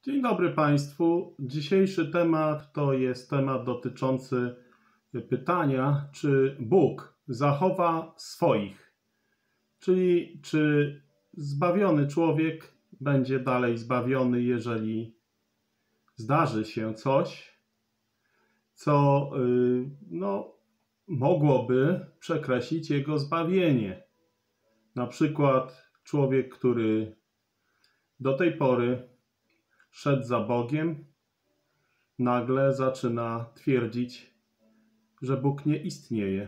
Dzień dobry Państwu. Dzisiejszy temat to jest temat dotyczący pytania, czy Bóg zachowa swoich, czyli czy zbawiony człowiek będzie dalej zbawiony, jeżeli zdarzy się coś, co mogłoby przekreślić jego zbawienie. Na przykład człowiek, który do tej pory szedł za Bogiem, nagle zaczyna twierdzić, że Bóg nie istnieje.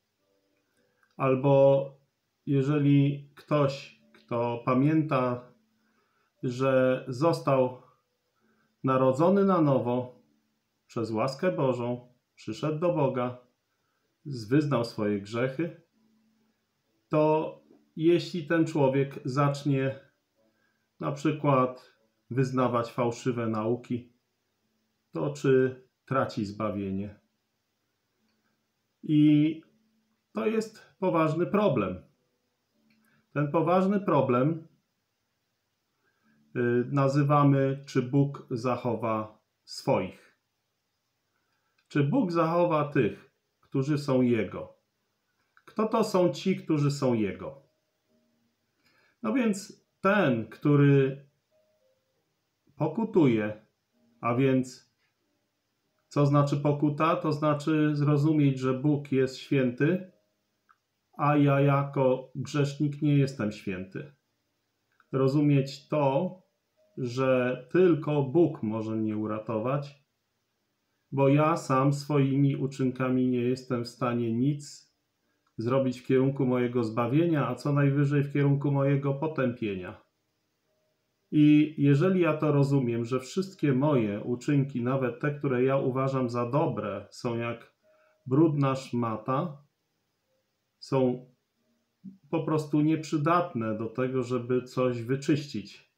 Albo jeżeli ktoś, kto pamięta, że został narodzony na nowo przez łaskę Bożą, przyszedł do Boga, wyznał swoje grzechy, to jeśli ten człowiek zacznie na przykład wyznawać fałszywe nauki, to czy traci zbawienie? I to jest poważny problem. Ten poważny problem nazywamy, czy Bóg zachowa swoich. Czy Bóg zachowa tych, którzy są Jego? Kto to są ci, którzy są Jego? No więc ten, który pokutuje, a więc co znaczy pokuta? To znaczy zrozumieć, że Bóg jest święty, a ja jako grzesznik nie jestem święty. Rozumieć to, że tylko Bóg może mnie uratować, bo ja sam swoimi uczynkami nie jestem w stanie nic zrobić w kierunku mojego zbawienia, a co najwyżej w kierunku mojego potępienia. I jeżeli ja to rozumiem, że wszystkie moje uczynki, nawet te, które ja uważam za dobre, są jak brudna szmata, są po prostu nieprzydatne do tego, żeby coś wyczyścić.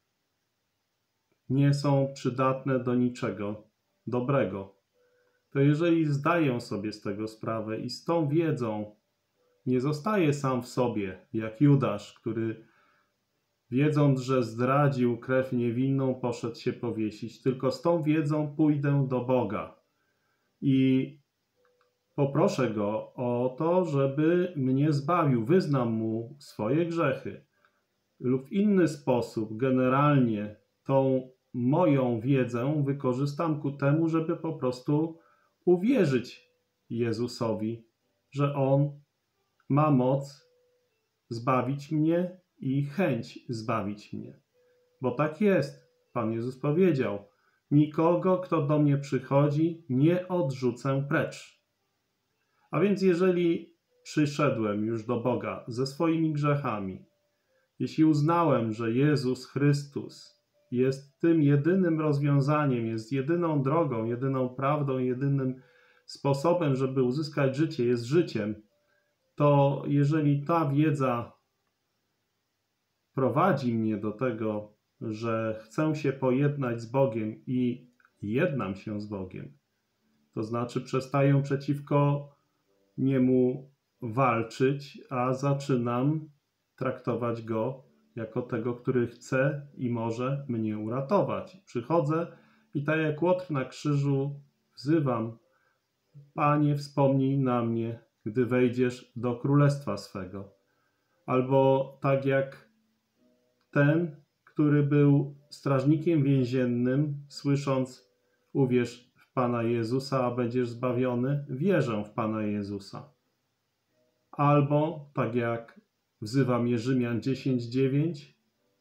Nie są przydatne do niczego dobrego. To jeżeli zdaję sobie z tego sprawę i z tą wiedzą nie zostaję sam w sobie, jak Judasz, który wiedząc, że zdradził krew niewinną, poszedł się powiesić. Tylko z tą wiedzą pójdę do Boga i poproszę Go o to, żeby mnie zbawił. Wyznam Mu swoje grzechy. Lub w inny sposób, generalnie tą moją wiedzę wykorzystam ku temu, żeby po prostu uwierzyć Jezusowi, że On ma moc zbawić mnie i chęć zbawić mnie. Bo tak jest. Pan Jezus powiedział: nikogo, kto do mnie przychodzi, nie odrzucę precz. A więc jeżeli przyszedłem już do Boga ze swoimi grzechami, jeśli uznałem, że Jezus Chrystus jest tym jedynym rozwiązaniem, jest jedyną drogą, jedyną prawdą, jedynym sposobem, żeby uzyskać życie, jest życiem, to jeżeli ta wiedza prowadzi mnie do tego, że chcę się pojednać z Bogiem i jednam się z Bogiem, to znaczy przestaję przeciwko Niemu walczyć, a zaczynam traktować Go jako tego, który chce i może mnie uratować. Przychodzę i tak jak Łotr na krzyżu wzywam: Panie, wspomnij na mnie, gdy wejdziesz do królestwa swego. Albo tak jak ten, który był strażnikiem więziennym, słysząc: uwierz w Pana Jezusa, a będziesz zbawiony, wierzę w Pana Jezusa. Albo tak jak wzywa mnie Rzymian 10:9,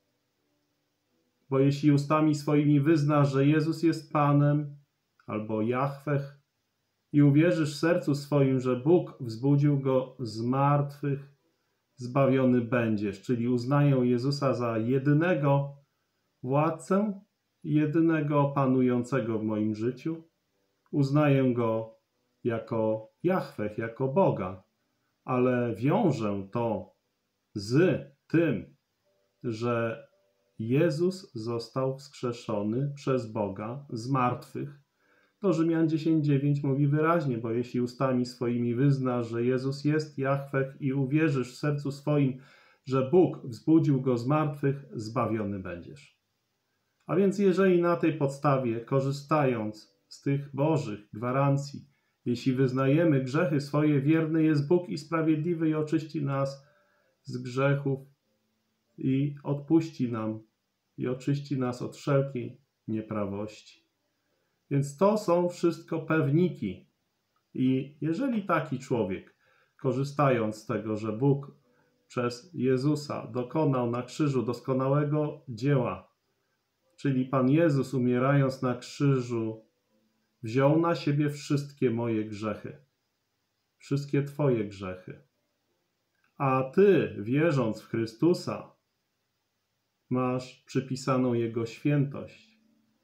bo jeśli ustami swoimi wyznasz, że Jezus jest Panem, albo Jahweh, i uwierzysz w sercu swoim, że Bóg wzbudził Go z martwych, zbawiony będziesz. Czyli uznaję Jezusa za jedynego władcę, jedynego panującego w moim życiu. Uznaję Go jako Jahweh, jako Boga, ale wiążę to z tym, że Jezus został wskrzeszony przez Boga z martwych. To Rzymian 10:9 mówi wyraźnie, bo jeśli ustami swoimi wyznasz, że Jezus jest Jahweh i uwierzysz w sercu swoim, że Bóg wzbudził Go z martwych, zbawiony będziesz. A więc jeżeli na tej podstawie, korzystając z tych Bożych gwarancji, jeśli wyznajemy grzechy swoje, wierny jest Bóg i sprawiedliwy i oczyści nas z grzechów i odpuści nam i oczyści nas od wszelkiej nieprawości. Więc to są wszystko pewniki. I jeżeli taki człowiek, korzystając z tego, że Bóg przez Jezusa dokonał na krzyżu doskonałego dzieła, czyli Pan Jezus, umierając na krzyżu, wziął na siebie wszystkie moje grzechy, wszystkie Twoje grzechy. A Ty, wierząc w Chrystusa, masz przypisaną Jego świętość.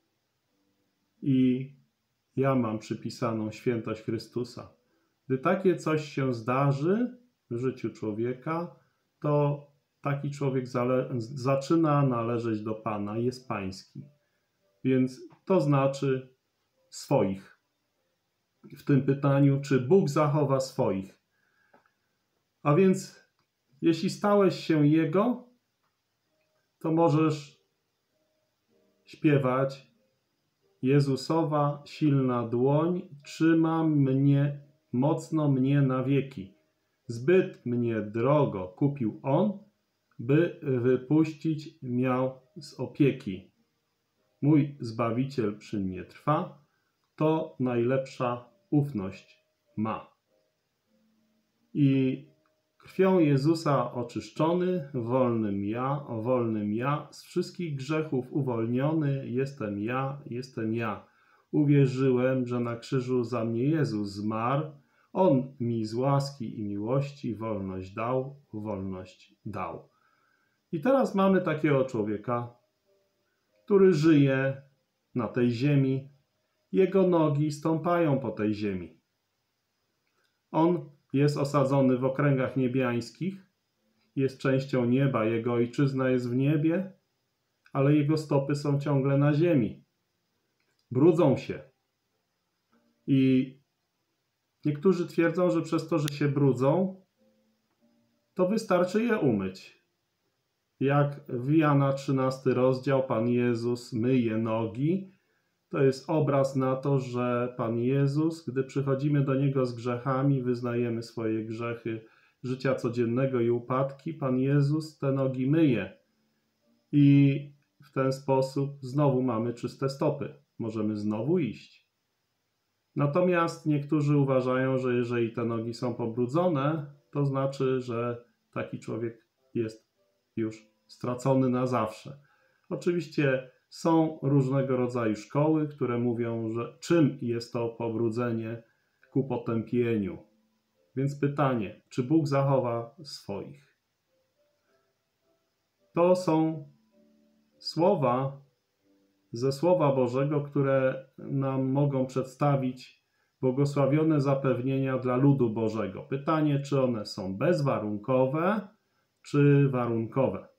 I ja mam przypisaną świętość Chrystusa. Gdy takie coś się zdarzy w życiu człowieka, to taki człowiek zaczyna należeć do Pana, jest pański. Więc to znaczy swoich. W tym pytaniu, czy Bóg zachowa swoich. A więc, jeśli stałeś się Jego, to możesz śpiewać: Jezusowa silna dłoń trzyma mnie, mocno mnie na wieki. Zbyt mnie drogo kupił On, by wypuścić miał z opieki. Mój Zbawiciel przy mnie trwa, to najlepsza ufność ma. I krwią Jezusa oczyszczony, wolnym ja, z wszystkich grzechów uwolniony, jestem ja. Uwierzyłem, że na krzyżu za mnie Jezus zmarł, On mi z łaski i miłości wolność dał. I teraz mamy takiego człowieka, który żyje na tej ziemi, jego nogi stąpają po tej ziemi. On jest osadzony w okręgach niebiańskich, jest częścią nieba, jego ojczyzna jest w niebie, ale jego stopy są ciągle na ziemi. Brudzą się. I niektórzy twierdzą, że przez to, że się brudzą, to wystarczy je umyć. Jak w Jana 13 rozdział Pan Jezus myje nogi, to jest obraz na to, że Pan Jezus, gdy przychodzimy do Niego z grzechami, wyznajemy swoje grzechy życia codziennego i upadki, Pan Jezus te nogi myje. I w ten sposób znowu mamy czyste stopy. Możemy znowu iść. Natomiast niektórzy uważają, że jeżeli te nogi są pobrudzone, to znaczy, że taki człowiek jest już stracony na zawsze. Oczywiście są różnego rodzaju szkoły, które mówią, że czym jest to pobrudzenie ku potępieniu. Więc pytanie, czy Bóg zachowa swoich? To są słowa ze Słowa Bożego, które nam mogą przedstawić błogosławione zapewnienia dla ludu Bożego. Pytanie, czy one są bezwarunkowe, czy warunkowe.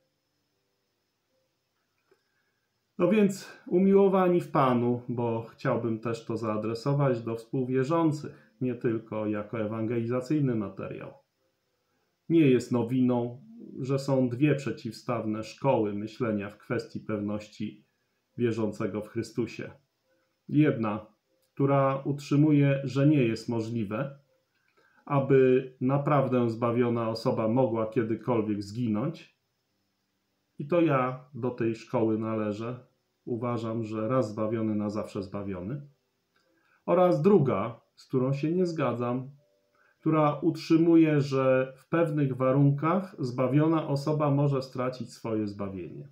No więc umiłowani w Panu, bo chciałbym też to zaadresować do współwierzących, nie tylko jako ewangelizacyjny materiał. Nie jest nowiną, że są dwie przeciwstawne szkoły myślenia w kwestii pewności wierzącego w Chrystusie. Jedna, która utrzymuje, że nie jest możliwe, aby naprawdę zbawiona osoba mogła kiedykolwiek zginąć. I to ja do tej szkoły należę. Uważam, że raz zbawiony, na zawsze zbawiony. Oraz druga, z którą się nie zgadzam, która utrzymuje, że w pewnych warunkach zbawiona osoba może stracić swoje zbawienie.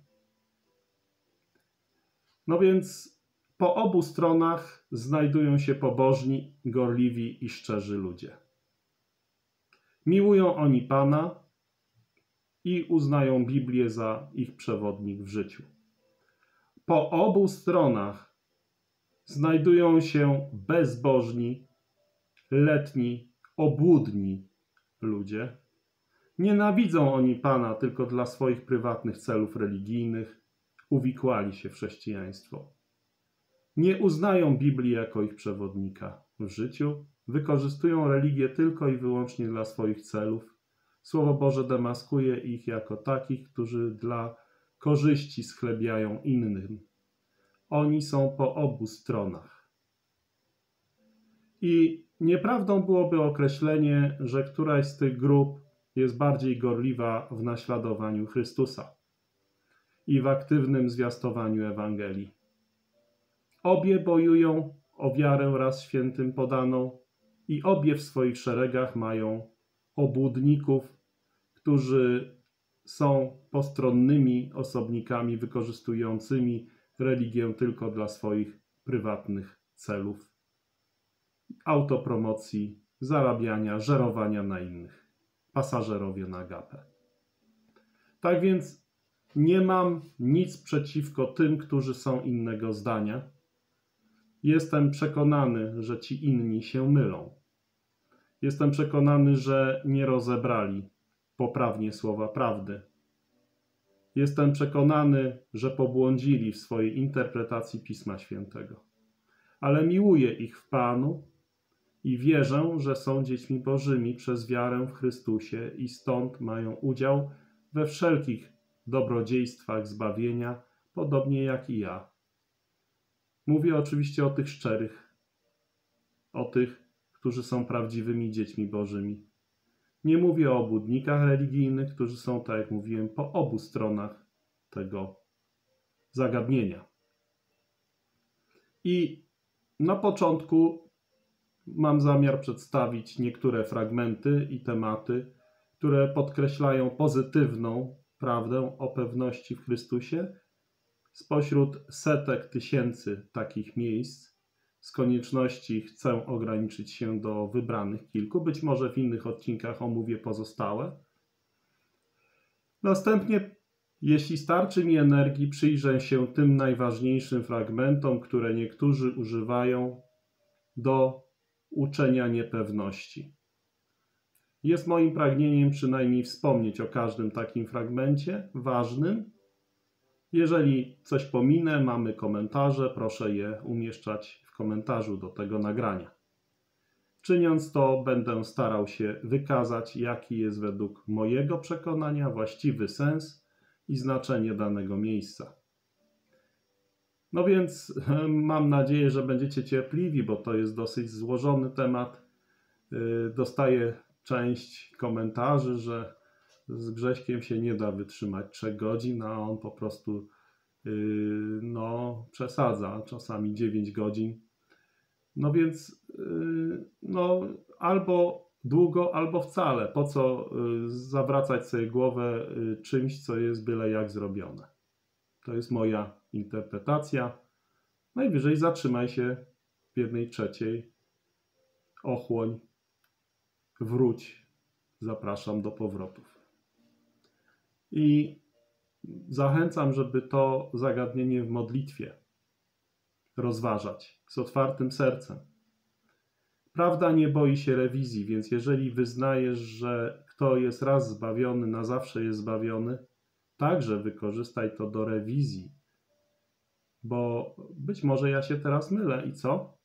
No więc po obu stronach znajdują się pobożni, gorliwi i szczerzy ludzie. Miłują oni Pana i uznają Biblię za ich przewodnik w życiu. Po obu stronach znajdują się bezbożni, letni, obłudni ludzie. Nienawidzą oni Pana tylko dla swoich prywatnych celów religijnych, uwikłali się w chrześcijaństwo. Nie uznają Biblii jako ich przewodnika w życiu, wykorzystują religię tylko i wyłącznie dla swoich celów. Słowo Boże demaskuje ich jako takich, którzy dla korzyści schlebiają innym. Oni są po obu stronach. I nieprawdą byłoby określenie, że któraś z tych grup jest bardziej gorliwa w naśladowaniu Chrystusa i w aktywnym zwiastowaniu Ewangelii. Obie bojują o wiarę raz świętym podaną i obie w swoich szeregach mają obłudników, którzy są postronnymi osobnikami wykorzystującymi religię tylko dla swoich prywatnych celów, autopromocji, zarabiania, żerowania na innych, pasażerowie na gapę. Tak więc nie mam nic przeciwko tym, którzy są innego zdania. Jestem przekonany, że ci inni się mylą. Jestem przekonany, że nie rozebrali poprawnie słowa prawdy. Jestem przekonany, że pobłądzili w swojej interpretacji Pisma Świętego. Ale miłuję ich w Panu i wierzę, że są dziećmi Bożymi przez wiarę w Chrystusie i stąd mają udział we wszelkich dobrodziejstwach zbawienia, podobnie jak i ja. Mówię oczywiście o tych szczerych, o tych, którzy są prawdziwymi dziećmi Bożymi. Nie mówię o obłudnikach religijnych, którzy są, tak jak mówiłem, po obu stronach tego zagadnienia. I na początku mam zamiar przedstawić niektóre fragmenty i tematy, które podkreślają pozytywną prawdę o pewności w Chrystusie spośród setek tysięcy takich miejsc. Z konieczności chcę ograniczyć się do wybranych kilku, być może w innych odcinkach omówię pozostałe. Następnie, jeśli starczy mi energii, przyjrzę się tym najważniejszym fragmentom, które niektórzy używają do uczenia niepewności. Jest moim pragnieniem przynajmniej wspomnieć o każdym takim fragmencie ważnym. Jeżeli coś pominę, mamy komentarze, proszę je umieszczać w komentarzu do tego nagrania. Czyniąc to, będę starał się wykazać, jaki jest według mojego przekonania właściwy sens i znaczenie danego miejsca. No więc mam nadzieję, że będziecie cierpliwi, bo to jest dosyć złożony temat. Dostaję część komentarzy, że z Grześkiem się nie da wytrzymać 3 godzin, a on po prostu przesadza, czasami 9 godzin. No więc albo długo, albo wcale. Po co zawracać sobie głowę czymś, co jest byle jak zrobione. To jest moja interpretacja. Najwyżej zatrzymaj się w 1/3. Ochłoń, wróć. Zapraszam do powrotów. I zachęcam, żeby to zagadnienie w modlitwie rozważać z otwartym sercem. Prawda nie boi się rewizji, więc jeżeli wyznajesz, że kto jest raz zbawiony, na zawsze jest zbawiony, także wykorzystaj to do rewizji. Bo być może ja się teraz mylę i co?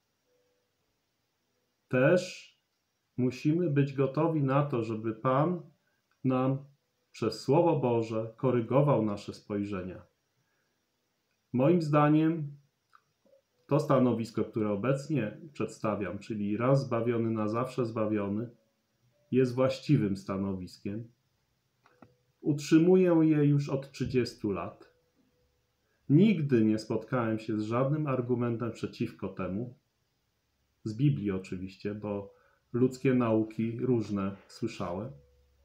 Też musimy być gotowi na to, żeby Pan nam przez Słowo Boże korygował nasze spojrzenia. Moim zdaniem to stanowisko, które obecnie przedstawiam, czyli raz zbawiony, na zawsze zbawiony, jest właściwym stanowiskiem. Utrzymuję je już od 30 lat. Nigdy nie spotkałem się z żadnym argumentem przeciwko temu. Z Biblii oczywiście, bo ludzkie nauki różne słyszałem.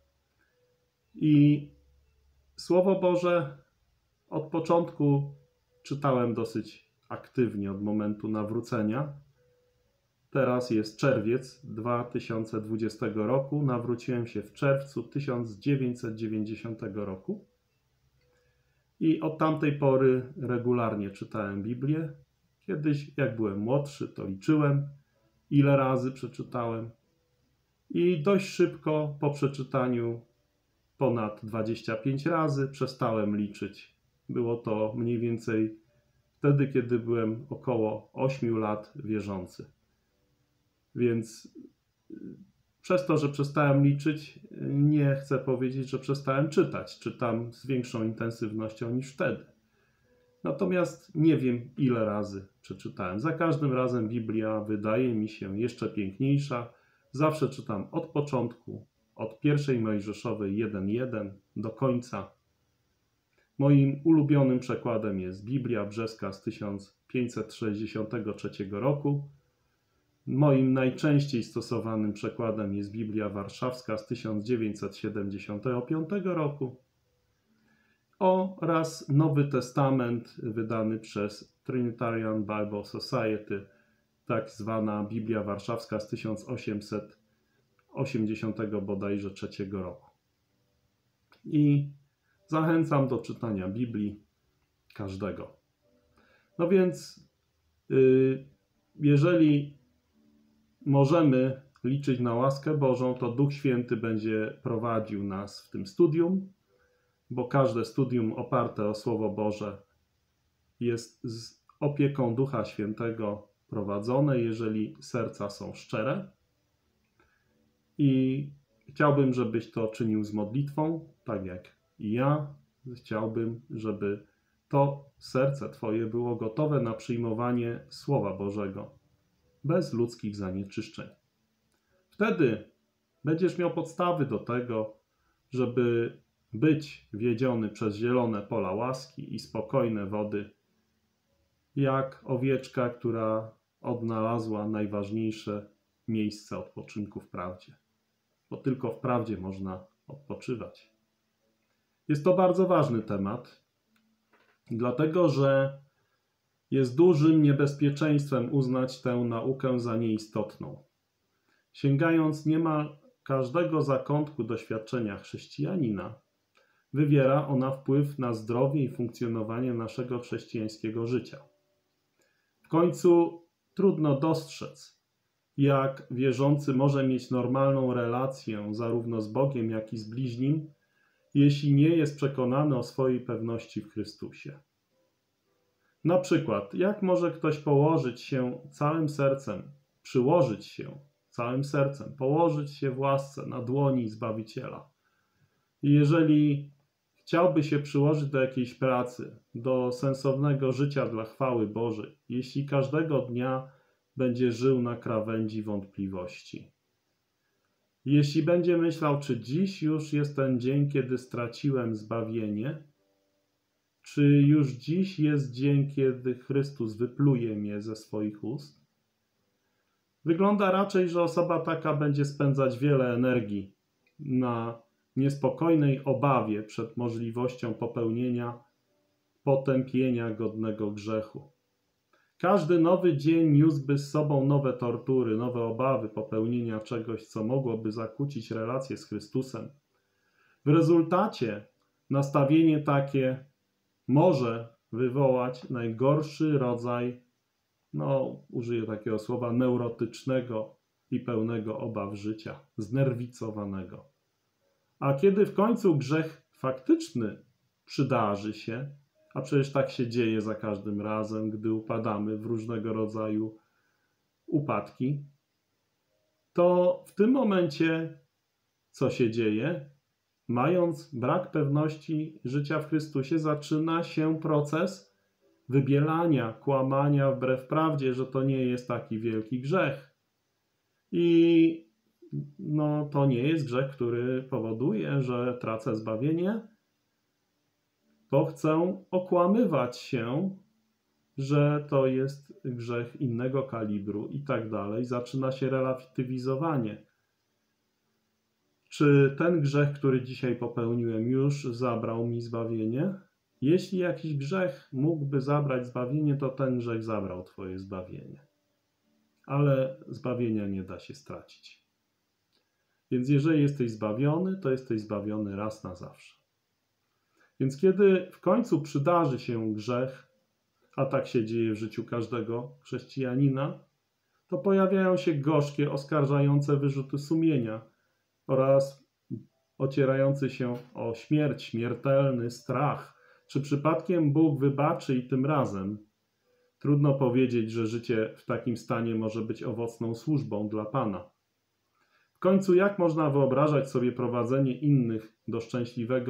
I Słowo Boże od początku czytałem dosyć aktywnie od momentu nawrócenia. Teraz jest czerwiec 2020 roku. Nawróciłem się w czerwcu 1990 roku. I od tamtej pory regularnie czytałem Biblię. Kiedyś, jak byłem młodszy, to liczyłem, ile razy przeczytałem. I dość szybko po przeczytaniu ponad 25 razy przestałem liczyć. Było to mniej więcej wtedy, kiedy byłem około 8 lat wierzący. Więc przez to, że przestałem liczyć, nie chcę powiedzieć, że przestałem czytać. Czytam z większą intensywnością niż wtedy. Natomiast nie wiem, ile razy przeczytałem. Za każdym razem Biblia wydaje mi się jeszcze piękniejsza. Zawsze czytam od początku, od pierwszej Mojżeszowej 1:1 do końca. Moim ulubionym przekładem jest Biblia Brzeska z 1563 roku. Moim najczęściej stosowanym przekładem jest Biblia Warszawska z 1975 roku oraz Nowy Testament wydany przez Trinitarian Bible Society, tak zwana Biblia Warszawska z 1880 bodajże trzeciego roku. I zachęcam do czytania Biblii każdego. No więc, jeżeli możemy liczyć na łaskę Bożą, to Duch Święty będzie prowadził nas w tym studium, bo każde studium oparte o Słowo Boże jest z opieką Ducha Świętego prowadzone, jeżeli serca są szczere. I chciałbym, żebyś to czynił z modlitwą, tak jak i ja. Chciałbym, żeby to serce Twoje było gotowe na przyjmowanie Słowa Bożego, bez ludzkich zanieczyszczeń. Wtedy będziesz miał podstawy do tego, żeby być wiedziony przez zielone pola łaski i spokojne wody, jak owieczka, która odnalazła najważniejsze miejsce odpoczynku w prawdzie. Bo tylko w prawdzie można odpoczywać. Jest to bardzo ważny temat, dlatego że jest dużym niebezpieczeństwem uznać tę naukę za nieistotną. Sięgając niemal każdego zakątku doświadczenia chrześcijanina, wywiera ona wpływ na zdrowie i funkcjonowanie naszego chrześcijańskiego życia. W końcu trudno dostrzec, jak wierzący może mieć normalną relację zarówno z Bogiem, jak i z bliźnim, jeśli nie jest przekonany o swojej pewności w Chrystusie. Na przykład, jak może ktoś położyć się całym sercem, przyłożyć się całym sercem, położyć się w łasce na dłoni Zbawiciela? I jeżeli chciałby się przyłożyć do jakiejś pracy, do sensownego życia dla chwały Bożej, jeśli każdego dnia będzie żył na krawędzi wątpliwości, jeśli będzie myślał, czy dziś już jest ten dzień, kiedy straciłem zbawienie, czy już dziś jest dzień, kiedy Chrystus wypluje mnie ze swoich ust, wygląda raczej, że osoba taka będzie spędzać wiele energii na niespokojnej obawie przed możliwością popełnienia potępienia godnego grzechu. Każdy nowy dzień niósłby z sobą nowe tortury, nowe obawy popełnienia czegoś, co mogłoby zakłócić relacje z Chrystusem. W rezultacie nastawienie takie może wywołać najgorszy rodzaj, użyję takiego słowa, neurotycznego i pełnego obaw życia, znerwicowanego. A kiedy w końcu grzech faktyczny przydarzy się, a przecież tak się dzieje za każdym razem, gdy upadamy w różnego rodzaju upadki, to w tym momencie co się dzieje? Mając brak pewności życia w Chrystusie, zaczyna się proces wybielania, kłamania wbrew prawdzie, że to nie jest taki wielki grzech. I to nie jest grzech, który powoduje, że tracę zbawienie, to chcę okłamywać się, że to jest grzech innego kalibru i tak dalej. Zaczyna się relatywizowanie. Czy ten grzech, który dzisiaj popełniłem, już zabrał mi zbawienie? Jeśli jakiś grzech mógłby zabrać zbawienie, to ten grzech zabrał twoje zbawienie. Ale zbawienia nie da się stracić. Więc jeżeli jesteś zbawiony, to jesteś zbawiony raz na zawsze. Więc kiedy w końcu przydarzy się grzech, a tak się dzieje w życiu każdego chrześcijanina, to pojawiają się gorzkie, oskarżające wyrzuty sumienia oraz ocierający się o śmierć, śmiertelny strach. Czy przypadkiem Bóg wybaczy i tym razem? Trudno powiedzieć, że życie w takim stanie może być owocną służbą dla Pana. W końcu jak można wyobrażać sobie prowadzenie innych do szczęśliwego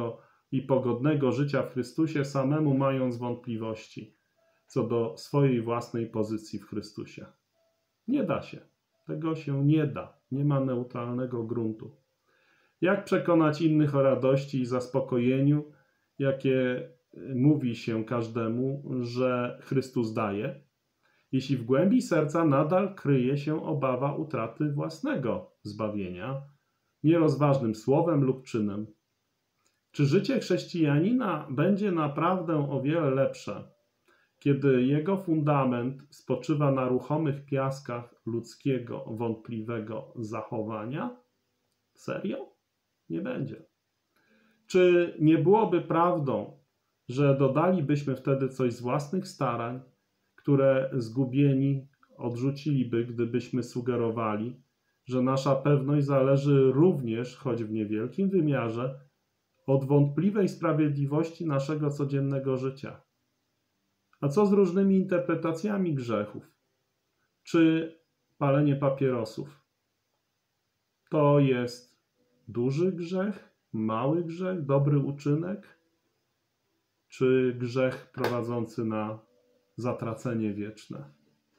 i pogodnego życia w Chrystusie, samemu mając wątpliwości co do swojej własnej pozycji w Chrystusie. Nie da się. Tego się nie da. Nie ma neutralnego gruntu. Jak przekonać innych o radości i zaspokojeniu, jakie mówi się każdemu, że Chrystus daje, jeśli w głębi serca nadal kryje się obawa utraty własnego zbawienia, nierozważnym słowem lub czynem? Czy życie chrześcijanina będzie naprawdę o wiele lepsze, kiedy jego fundament spoczywa na ruchomych piaskach ludzkiego, wątpliwego zachowania? Serio? Nie będzie. Czy nie byłoby prawdą, że dodalibyśmy wtedy coś z własnych starań, które zgubieni odrzuciliby, gdybyśmy sugerowali, że nasza pewność zależy również, choć w niewielkim wymiarze, od wątpliwej sprawiedliwości naszego codziennego życia? A co z różnymi interpretacjami grzechów? Czy palenie papierosów to jest duży grzech, mały grzech, dobry uczynek, czy grzech prowadzący na zatracenie wieczne?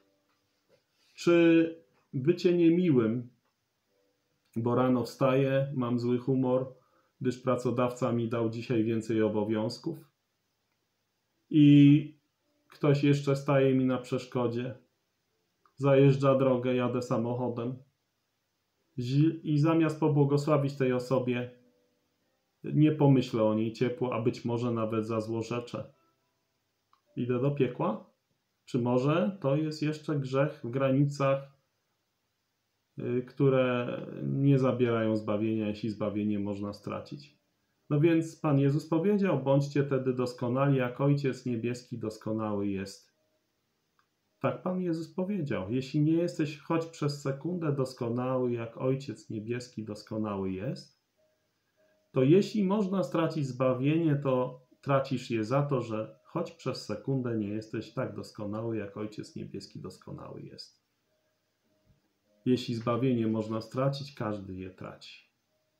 Czy bycie niemiłym, bo rano wstaję, mam zły humor, gdyż pracodawca mi dał dzisiaj więcej obowiązków i ktoś jeszcze staje mi na przeszkodzie, zajeżdża drogę, jadę samochodem i zamiast pobłogosławić tej osobie, nie pomyślę o niej ciepło, a być może nawet zazłorzeczę. Idę do piekła? Czy może to jest jeszcze grzech w granicach, które nie zabierają zbawienia, jeśli zbawienie można stracić? No więc Pan Jezus powiedział, bądźcie tedy doskonali, jak Ojciec Niebieski doskonały jest. Tak Pan Jezus powiedział. Jeśli nie jesteś choć przez sekundę doskonały, jak Ojciec Niebieski doskonały jest, to jeśli można stracić zbawienie, to tracisz je za to, że choć przez sekundę nie jesteś tak doskonały, jak Ojciec Niebieski doskonały jest. Jeśli zbawienie można stracić, każdy je traci.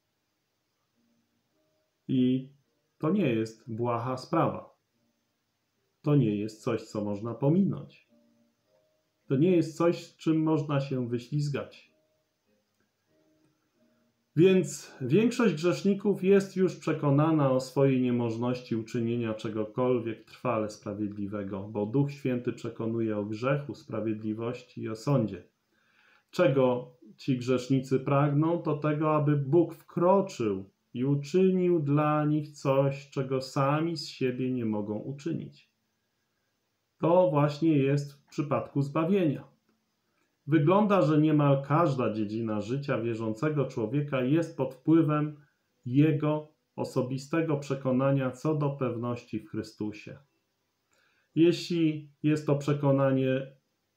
I to nie jest błaha sprawa. To nie jest coś, co można pominąć. To nie jest coś, czym można się wyślizgać. Więc większość grzeszników jest już przekonana o swojej niemożności uczynienia czegokolwiek trwale sprawiedliwego, bo Duch Święty przekonuje o grzechu, sprawiedliwości i o sądzie. Czego ci grzesznicy pragną, to tego, aby Bóg wkroczył i uczynił dla nich coś, czego sami z siebie nie mogą uczynić. To właśnie jest w przypadku zbawienia. Wygląda, że niemal każda dziedzina życia wierzącego człowieka jest pod wpływem jego osobistego przekonania co do pewności w Chrystusie. Jeśli jest to przekonanie,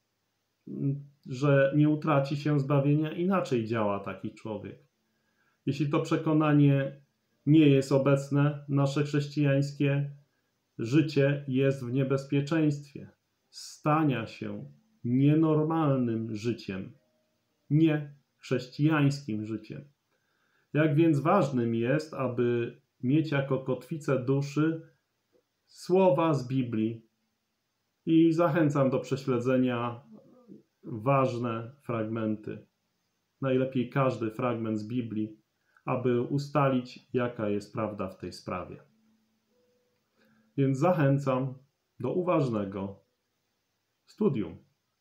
że nie utraci się zbawienia, inaczej działa taki człowiek. Jeśli to przekonanie nie jest obecne, nasze chrześcijańskie życie jest w niebezpieczeństwie stania się nienormalnym życiem, nie chrześcijańskim życiem. Jak więc ważnym jest, aby mieć jako kotwicę duszy słowa z Biblii i zachęcam do prześledzenia ważne fragmenty, najlepiej każdy fragment z Biblii, aby ustalić, jaka jest prawda w tej sprawie. Więc zachęcam do uważnego studium.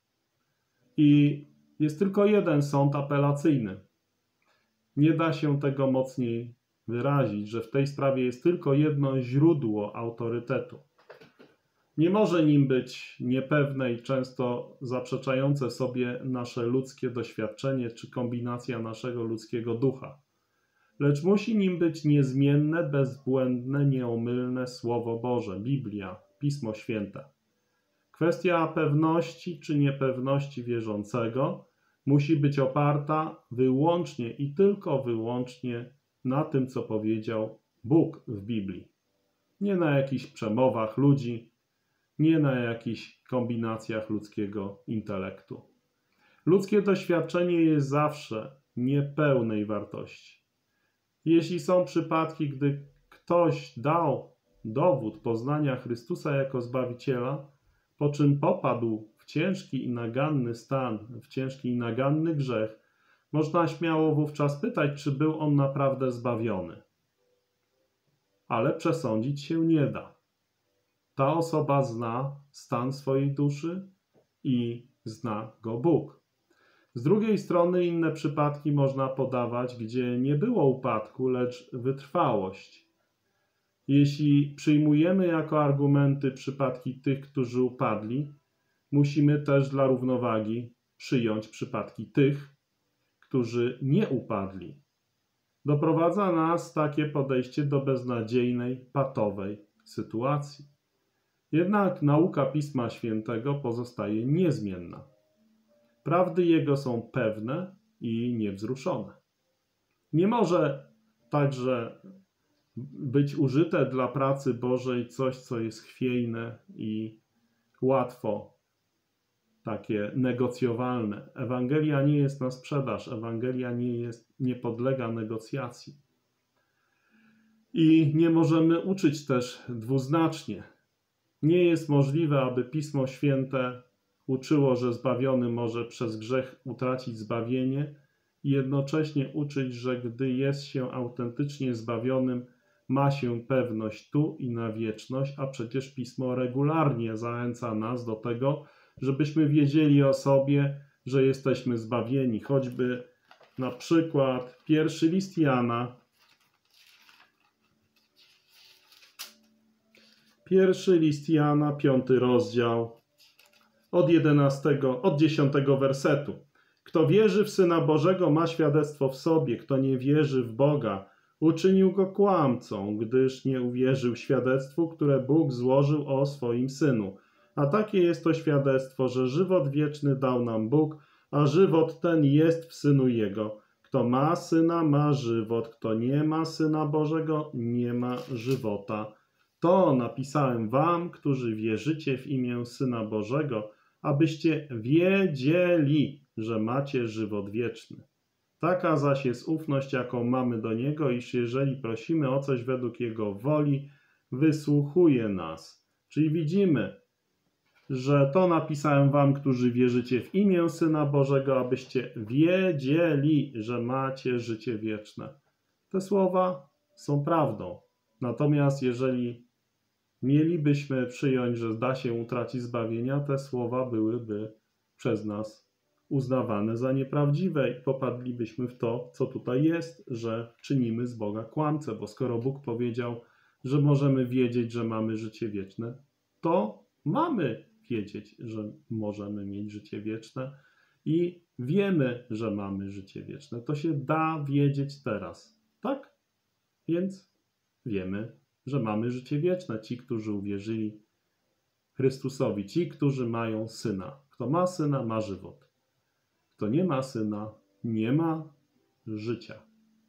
I jest tylko jeden sąd apelacyjny. Nie da się tego mocniej wyrazić, że w tej sprawie jest tylko jedno źródło autorytetu. Nie może nim być niepewne i często zaprzeczające sobie nasze ludzkie doświadczenie czy kombinacja naszego ludzkiego ducha. Lecz musi nim być niezmienne, bezbłędne, nieomylne Słowo Boże, Biblia, Pismo Święte. Kwestia pewności czy niepewności wierzącego musi być oparta wyłącznie i tylko wyłącznie na tym, co powiedział Bóg w Biblii. Nie na jakichś przemowach ludzi, nie na jakichś kombinacjach ludzkiego intelektu. Ludzkie doświadczenie jest zawsze niepełnej wartości. Jeśli są przypadki, gdy ktoś dał dowód poznania Chrystusa jako Zbawiciela, po czym popadł w ciężki i naganny stan, w ciężki i naganny grzech, można śmiało wówczas pytać, czy był on naprawdę zbawiony. Ale przesądzić się nie da. Ta osoba zna stan swojej duszy i zna go Bóg. Z drugiej strony inne przypadki można podawać, gdzie nie było upadku, lecz wytrwałość. Jeśli przyjmujemy jako argumenty przypadki tych, którzy upadli, musimy też dla równowagi przyjąć przypadki tych, którzy nie upadli. Doprowadza nas takie podejście do beznadziejnej, patowej sytuacji. Jednak nauka Pisma Świętego pozostaje niezmienna. Prawdy Jego są pewne i niewzruszone. Nie może także być użyte dla pracy Bożej coś, co jest chwiejne i łatwo takie negocjowalne. Ewangelia nie jest na sprzedaż, Ewangelia nie podlega negocjacji. I nie możemy uczyć też dwuznacznie. Nie jest możliwe, aby Pismo Święte uczyło, że zbawiony może przez grzech utracić zbawienie i jednocześnie uczyć, że gdy jest się autentycznie zbawionym, ma się pewność tu i na wieczność, a przecież Pismo regularnie zachęca nas do tego, żebyśmy wiedzieli o sobie, że jesteśmy zbawieni. Choćby na przykład pierwszy list Jana, pierwszy list Jana, 5 rozdział, od 10 wersetu. Kto wierzy w Syna Bożego, ma świadectwo w sobie. Kto nie wierzy w Boga, uczynił go kłamcą, gdyż nie uwierzył świadectwu, które Bóg złożył o swoim Synu. A takie jest to świadectwo, że żywot wieczny dał nam Bóg, a żywot ten jest w Synu Jego. Kto ma Syna, ma żywot. Kto nie ma Syna Bożego, nie ma żywota. To napisałem wam, którzy wierzycie w imię Syna Bożego, abyście wiedzieli, że macie żywot wieczny. Taka zaś jest ufność, jaką mamy do Niego, iż jeżeli prosimy o coś według Jego woli, wysłuchuje nas. Czyli widzimy, że to napisałem wam, którzy wierzycie w imię Syna Bożego, abyście wiedzieli, że macie życie wieczne. Te słowa są prawdą. Natomiast jeżeli mielibyśmy przyjąć, że da się utracić zbawienia, te słowa byłyby przez nas uznawane za nieprawdziwe i popadlibyśmy w to, co tutaj jest, że czynimy z Boga kłamcę, bo skoro Bóg powiedział, że możemy wiedzieć, że mamy życie wieczne, to mamy wiedzieć, że możemy mieć życie wieczne i wiemy, że mamy życie wieczne. To się da wiedzieć teraz, tak? Więc wiemy, że mamy życie wieczne. Ci, którzy uwierzyli Chrystusowi, ci, którzy mają Syna. Kto ma Syna, ma żywot. Kto nie ma Syna, nie ma życia.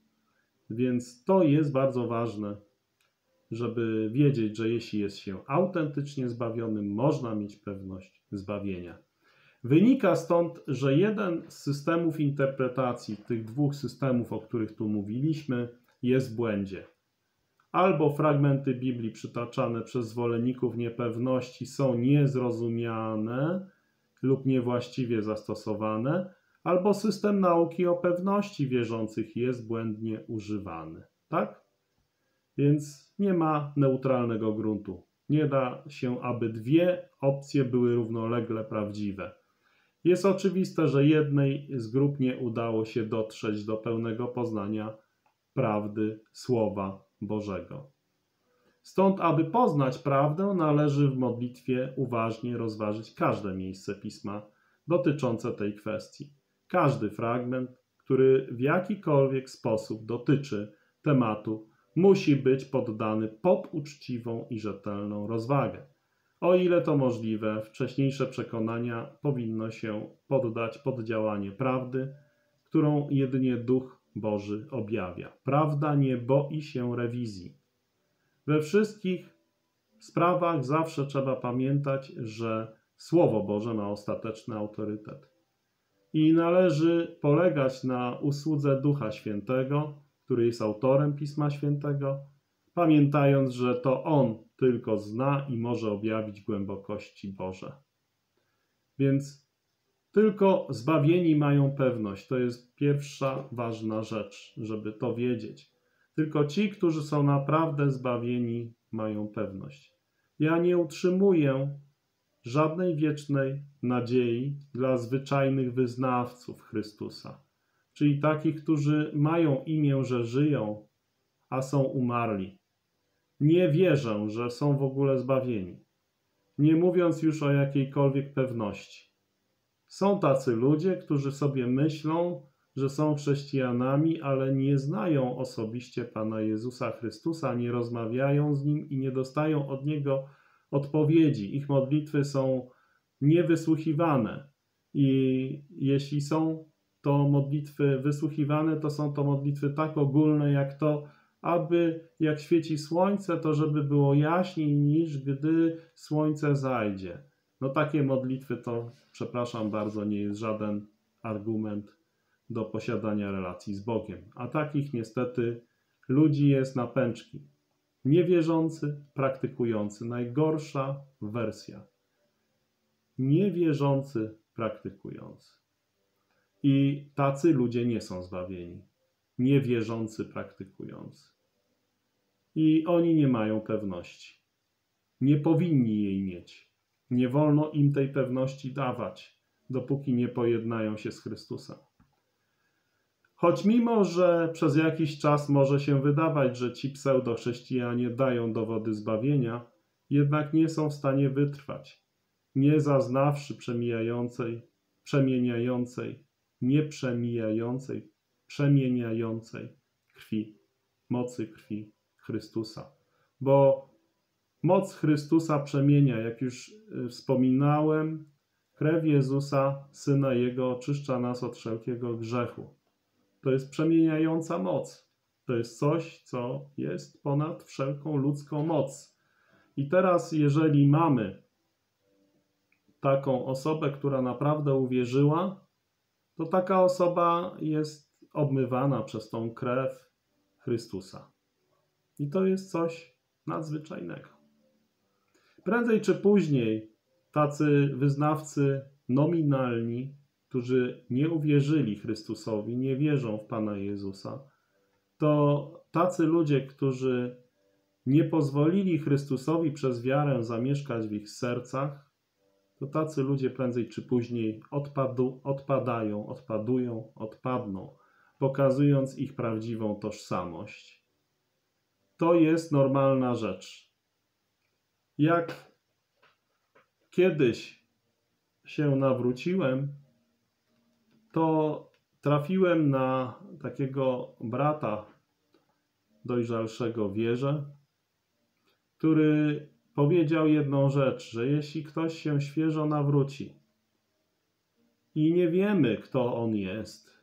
Więc to jest bardzo ważne, żeby wiedzieć, że jeśli jest się autentycznie zbawionym, można mieć pewność zbawienia. Wynika stąd, że jeden z systemów interpretacji, tych dwóch systemów, o których tu mówiliśmy, jest w błędzie. Albo fragmenty Biblii przytaczane przez zwolenników niepewności są niezrozumiane lub niewłaściwie zastosowane, albo system nauki o pewności wierzących jest błędnie używany. Tak? Więc nie ma neutralnego gruntu. Nie da się, aby dwie opcje były równolegle prawdziwe. Jest oczywiste, że jednej z grup nie udało się dotrzeć do pełnego poznania prawdy Słowa Bożego. Stąd, aby poznać prawdę, należy w modlitwie uważnie rozważyć każde miejsce Pisma dotyczące tej kwestii. Każdy fragment, który w jakikolwiek sposób dotyczy tematu, musi być poddany pod uczciwą i rzetelną rozwagę. O ile to możliwe, wcześniejsze przekonania powinno się poddać pod działanie prawdy, którą jedynie Duch Boży objawia. Prawda nie boi się rewizji. We wszystkich sprawach zawsze trzeba pamiętać, że Słowo Boże ma ostateczny autorytet. I należy polegać na usłudze Ducha Świętego, który jest autorem Pisma Świętego, pamiętając, że to On tylko zna i może objawić głębokości Boże. Więc tylko zbawieni mają pewność. To jest pierwsza ważna rzecz, żeby to wiedzieć. Tylko ci, którzy są naprawdę zbawieni, mają pewność. Ja nie utrzymuję żadnej wiecznej nadziei dla zwyczajnych wyznawców Chrystusa, czyli takich, którzy mają imię, że żyją, a są umarli. Nie wierzę, że są w ogóle zbawieni, nie mówiąc już o jakiejkolwiek pewności. Są tacy ludzie, którzy sobie myślą, że są chrześcijanami, ale nie znają osobiście Pana Jezusa Chrystusa, nie rozmawiają z Nim i nie dostają od Niego odpowiedzi. Ich modlitwy są niewysłuchiwane. I jeśli są to modlitwy wysłuchiwane, to są to modlitwy tak ogólne jak to, aby jak świeci słońce, to żeby było jaśniej niż gdy słońce zajdzie. No takie modlitwy to, przepraszam bardzo, nie jest żaden argument do posiadania relacji z Bogiem. A takich niestety ludzi jest na pęczki. Niewierzący, praktykujący. Najgorsza wersja. Niewierzący, praktykujący. I tacy ludzie nie są zbawieni. Niewierzący, praktykujący. I oni nie mają pewności. Nie powinni jej mieć. Nie wolno im tej pewności dawać, dopóki nie pojednają się z Chrystusem. Choć mimo, że przez jakiś czas może się wydawać, że ci pseudochrześcijanie dają dowody zbawienia, jednak nie są w stanie wytrwać, nie zaznawszy przemieniającej krwi, mocy krwi Chrystusa. Bo moc Chrystusa przemienia, jak już wspominałem, krew Jezusa, Syna Jego, oczyszcza nas od wszelkiego grzechu. To jest przemieniająca moc. To jest coś, co jest ponad wszelką ludzką moc. I teraz, jeżeli mamy taką osobę, która naprawdę uwierzyła, to taka osoba jest obmywana przez tą krew Chrystusa. I to jest coś nadzwyczajnego. Prędzej czy później tacy wyznawcy nominalni, którzy nie uwierzyli Chrystusowi, nie wierzą w Pana Jezusa, to tacy ludzie, którzy nie pozwolili Chrystusowi przez wiarę zamieszkać w ich sercach, to tacy ludzie prędzej czy później odpadną, pokazując ich prawdziwą tożsamość. To jest normalna rzecz. Jak kiedyś się nawróciłem, to trafiłem na takiego brata dojrzalszego w wierze, który powiedział jedną rzecz, że jeśli ktoś się świeżo nawróci i nie wiemy, kto on jest,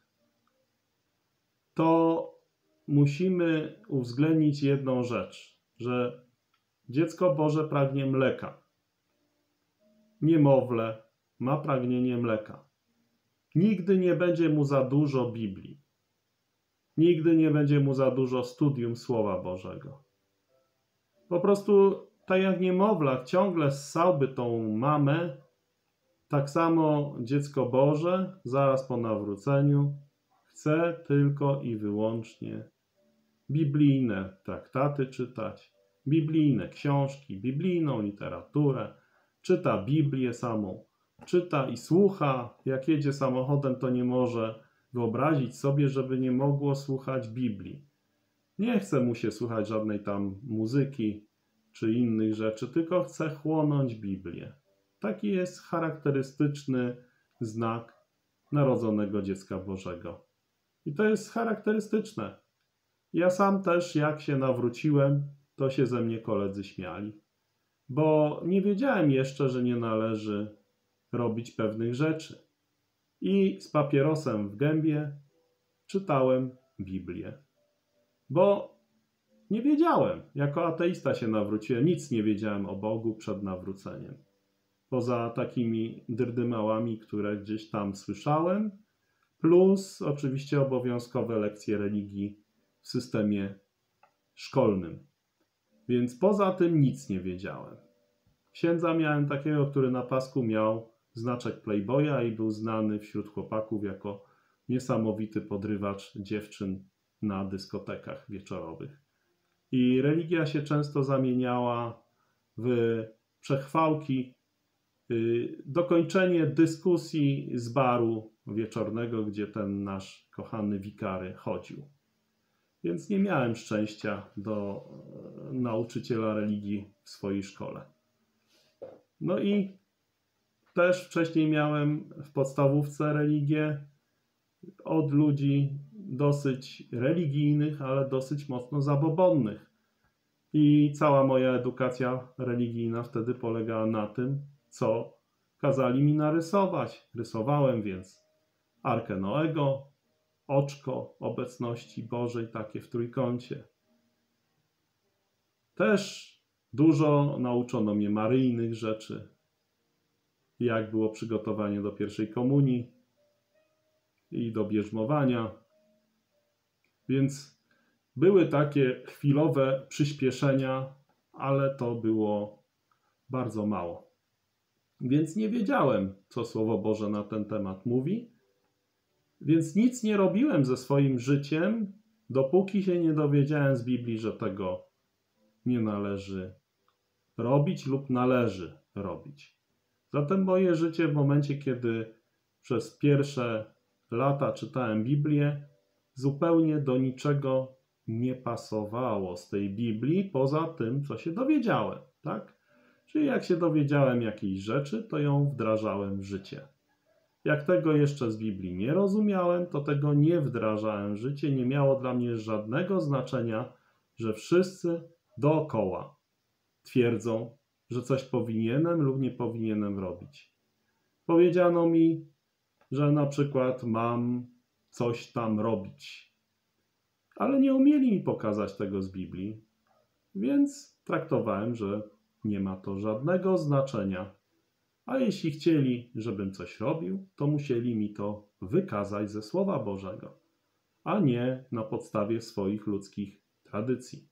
to musimy uwzględnić jedną rzecz, że dziecko Boże pragnie mleka. Niemowlę ma pragnienie mleka. Nigdy nie będzie mu za dużo Biblii. Nigdy nie będzie mu za dużo studium Słowa Bożego. Po prostu tak jak niemowlak ciągle ssałby tą mamę, tak samo dziecko Boże zaraz po nawróceniu chce tylko i wyłącznie biblijne traktaty czytać, biblijne książki, biblijną literaturę, czyta Biblię samą, czyta i słucha. Jak jedzie samochodem, to nie może wyobrazić sobie, żeby nie mogło słuchać Biblii. Nie chce mu się słuchać żadnej tam muzyki czy innych rzeczy, tylko chce chłonąć Biblię. Taki jest charakterystyczny znak narodzonego dziecka Bożego. I to jest charakterystyczne. Ja sam też, jak się nawróciłem, to się ze mnie koledzy śmiali. Bo nie wiedziałem jeszcze, że nie należy robić pewnych rzeczy. I z papierosem w gębie czytałem Biblię. Bo nie wiedziałem. Jako ateista się nawróciłem. Nic nie wiedziałem o Bogu przed nawróceniem. Poza takimi drdymałami, które gdzieś tam słyszałem, plus oczywiście obowiązkowe lekcje religii w systemie szkolnym. Więc poza tym nic nie wiedziałem. Księdza miałem takiego, który na pasku miał znaczek Playboya i był znany wśród chłopaków jako niesamowity podrywacz dziewczyn na dyskotekach wieczorowych. I religia się często zamieniała w przechwałki, dokończenie dyskusji z baru wieczornego, gdzie ten nasz kochany wikary chodził. Więc nie miałem szczęścia do nauczyciela religii w swojej szkole. No i też wcześniej miałem w podstawówce religię od ludzi dosyć religijnych, ale dosyć mocno zabobonnych. I cała moja edukacja religijna wtedy polegała na tym, co kazali mi narysować. Rysowałem więc Arkę Noego, oczko obecności Bożej, takie w trójkącie. Też dużo nauczono mnie maryjnych rzeczy, jak było przygotowanie do pierwszej komunii i do bierzmowania. Więc były takie chwilowe przyspieszenia, ale to było bardzo mało. Więc nie wiedziałem, co Słowo Boże na ten temat mówi, więc nic nie robiłem ze swoim życiem, dopóki się nie dowiedziałem z Biblii, że tego nie należy robić lub należy robić. Zatem moje życie w momencie, kiedy przez pierwsze lata czytałem Biblię, zupełnie do niczego nie pasowało z tej Biblii, poza tym, co się dowiedziałem, tak? Czyli jak się dowiedziałem jakiejś rzeczy, to ją wdrażałem w życie. Jak tego jeszcze z Biblii nie rozumiałem, to tego nie wdrażałem w życie. Nie miało dla mnie żadnego znaczenia, że wszyscy dookoła twierdzą, że coś powinienem lub nie powinienem robić. Powiedziano mi, że na przykład mam coś tam robić, ale nie umieli mi pokazać tego z Biblii, więc traktowałem, że nie ma to żadnego znaczenia. A jeśli chcieli, żebym coś robił, to musieli mi to wykazać ze Słowa Bożego, a nie na podstawie swoich ludzkich tradycji.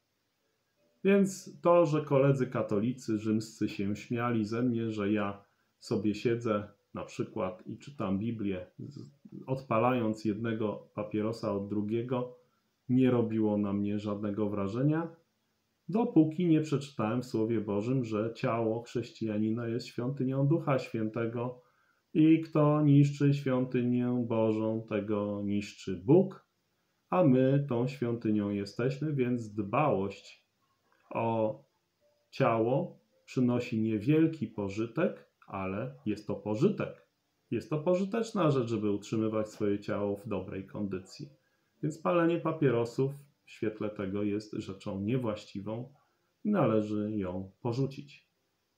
Więc to, że koledzy katolicy rzymscy się śmiali ze mnie, że ja sobie siedzę na przykład i czytam Biblię, odpalając jednego papierosa od drugiego, nie robiło na mnie żadnego wrażenia, dopóki nie przeczytałem w Słowie Bożym, że ciało chrześcijanina jest świątynią Ducha Świętego i kto niszczy świątynię Bożą, tego niszczy Bóg, a my tą świątynią jesteśmy, więc dbałość o ciało przynosi niewielki pożytek, ale jest to pożytek. Jest to pożyteczna rzecz, żeby utrzymywać swoje ciało w dobrej kondycji. Więc palenie papierosów w świetle tego jest rzeczą niewłaściwą i należy ją porzucić.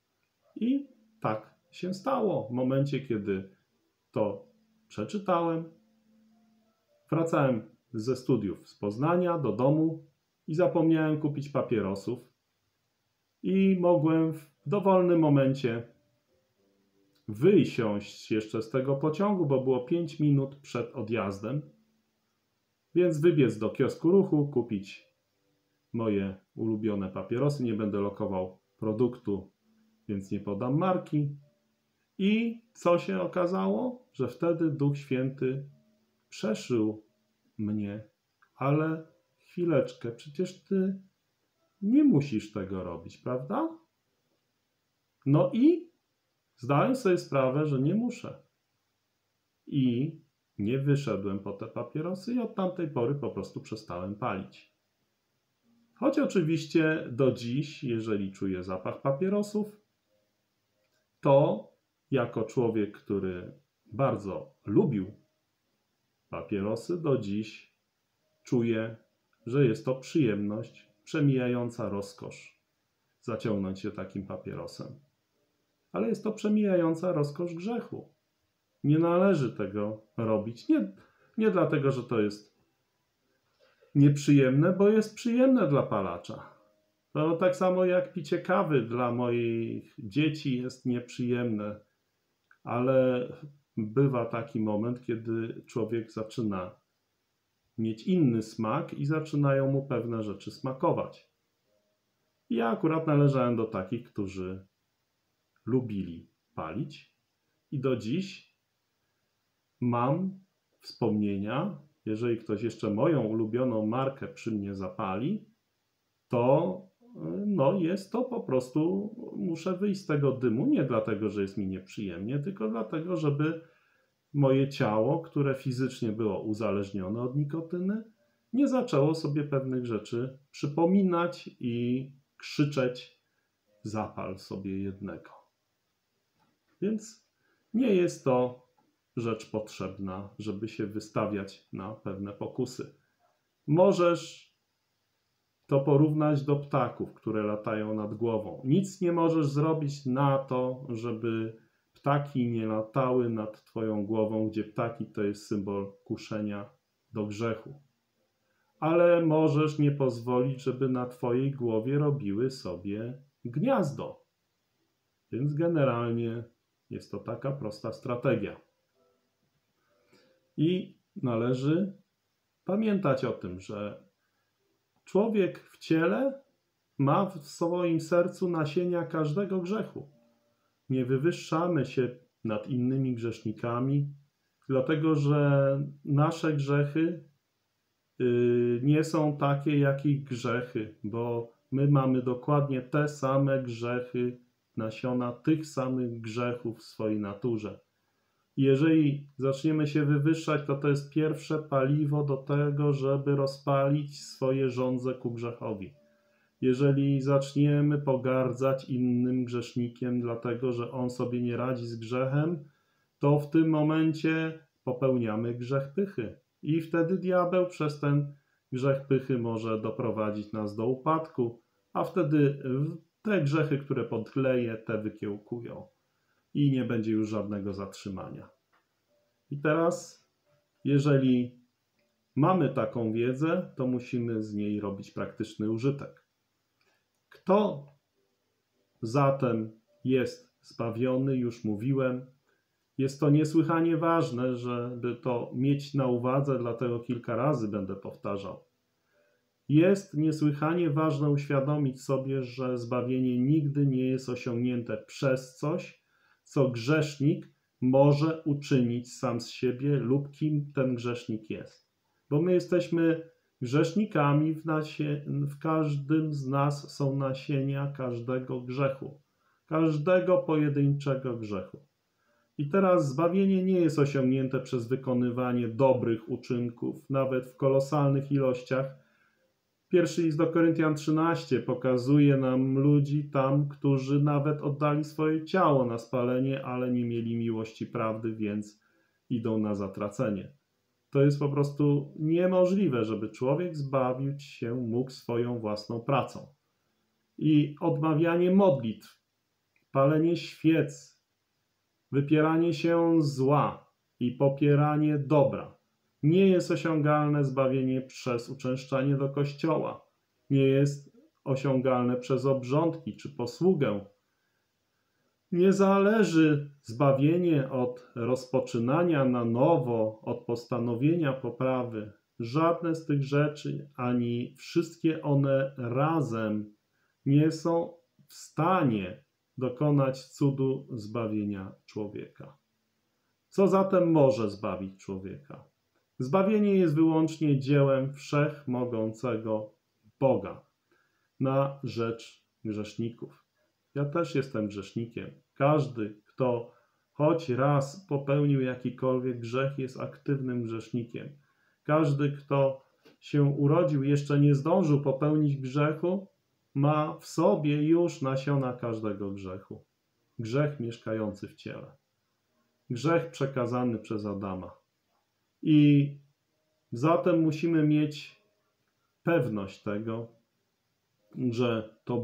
I tak się stało. W momencie, kiedy to przeczytałem, wracałem ze studiów z Poznania do domu i zapomniałem kupić papierosów i mogłem w dowolnym momencie wysiąść jeszcze z tego pociągu, bo było 5 minut przed odjazdem, więc wybiec do kiosku Ruchu, kupić moje ulubione papierosy. Nie będę lokował produktu, więc nie podam marki. I co się okazało? Że wtedy Duch Święty przeszył mnie. Ale chwileczkę, przecież ty nie musisz tego robić, prawda? No i zdałem sobie sprawę, że nie muszę. I nie wyszedłem po te papierosy i od tamtej pory po prostu przestałem palić. Choć oczywiście do dziś, jeżeli czuję zapach papierosów, to jako człowiek, który bardzo lubił papierosy, do dziś czuję, że jest to przyjemność przemijająca rozkosz zaciągnąć się takim papierosem. Ale jest to przemijająca rozkosz grzechu. Nie należy tego robić. Nie dlatego, że to jest nieprzyjemne, bo jest przyjemne dla palacza. To tak samo jak picie kawy dla moich dzieci jest nieprzyjemne, ale bywa taki moment, kiedy człowiek zaczyna mieć inny smak i zaczynają mu pewne rzeczy smakować. Ja akurat należałem do takich, którzy lubili palić i do dziś mam wspomnienia, jeżeli ktoś jeszcze moją ulubioną markę przy mnie zapali, to no jest to po prostu, muszę wyjść z tego dymu, nie dlatego, że jest mi nieprzyjemnie, tylko dlatego, żeby moje ciało, które fizycznie było uzależnione od nikotyny, nie zaczęło sobie pewnych rzeczy przypominać i krzyczeć: zapal sobie jednego. Więc nie jest to rzecz potrzebna, żeby się wystawiać na pewne pokusy. Możesz to porównać do ptaków, które latają nad głową. Nic nie możesz zrobić na to, żeby ptaki nie latały nad twoją głową, gdzie ptaki to jest symbol kuszenia do grzechu. Ale możesz nie pozwolić, żeby na twojej głowie robiły sobie gniazdo. Więc generalnie jest to taka prosta strategia. I należy pamiętać o tym, że człowiek w ciele ma w swoim sercu nasienia każdego grzechu. Nie wywyższamy się nad innymi grzesznikami, dlatego że nasze grzechy nie są takie jak ich grzechy, bo my mamy dokładnie te same grzechy, nasiona tych samych grzechów w swojej naturze. Jeżeli zaczniemy się wywyższać, to jest pierwsze paliwo do tego, żeby rozpalić swoje żądze ku grzechowi. Jeżeli zaczniemy pogardzać innym grzesznikiem, dlatego że on sobie nie radzi z grzechem, to w tym momencie popełniamy grzech pychy. I wtedy diabeł przez ten grzech pychy może doprowadzić nas do upadku, a wtedy te grzechy, które podchleje, te wykiełkują. I nie będzie już żadnego zatrzymania. I teraz, jeżeli mamy taką wiedzę, to musimy z niej robić praktyczny użytek. Kto zatem jest zbawiony, już mówiłem. Jest to niesłychanie ważne, żeby to mieć na uwadze, dlatego kilka razy będę powtarzał. Jest niesłychanie ważne uświadomić sobie, że zbawienie nigdy nie jest osiągnięte przez coś, co grzesznik może uczynić sam z siebie lub kim ten grzesznik jest. Bo my jesteśmy grzesznikami, w każdym z nas są nasienia każdego grzechu, każdego pojedynczego grzechu. I teraz zbawienie nie jest osiągnięte przez wykonywanie dobrych uczynków, nawet w kolosalnych ilościach. Pierwszy list do Koryntian 13 pokazuje nam ludzi tam, którzy nawet oddali swoje ciało na spalenie, ale nie mieli miłości prawdy, więc idą na zatracenie. To jest po prostu niemożliwe, żeby człowiek zbawić się mógł swoją własną pracą. I odmawianie modlitw, palenie świec, wypieranie się zła i popieranie dobra nie jest osiągalne zbawienie przez uczęszczanie do kościoła. Nie jest osiągalne przez obrządki czy posługę. Nie zależy zbawienie od rozpoczynania na nowo, od postanowienia poprawy. Żadne z tych rzeczy, ani wszystkie one razem nie są w stanie dokonać cudu zbawienia człowieka. Co zatem może zbawić człowieka? Zbawienie jest wyłącznie dziełem wszechmogącego Boga na rzecz grzeszników. Ja też jestem grzesznikiem. Każdy, kto choć raz popełnił jakikolwiek grzech, jest aktywnym grzesznikiem. Każdy, kto się urodził, jeszcze nie zdążył popełnić grzechu, ma w sobie już nasiona każdego grzechu. Grzech mieszkający w ciele. Grzech przekazany przez Adama. I zatem musimy mieć pewność tego, że to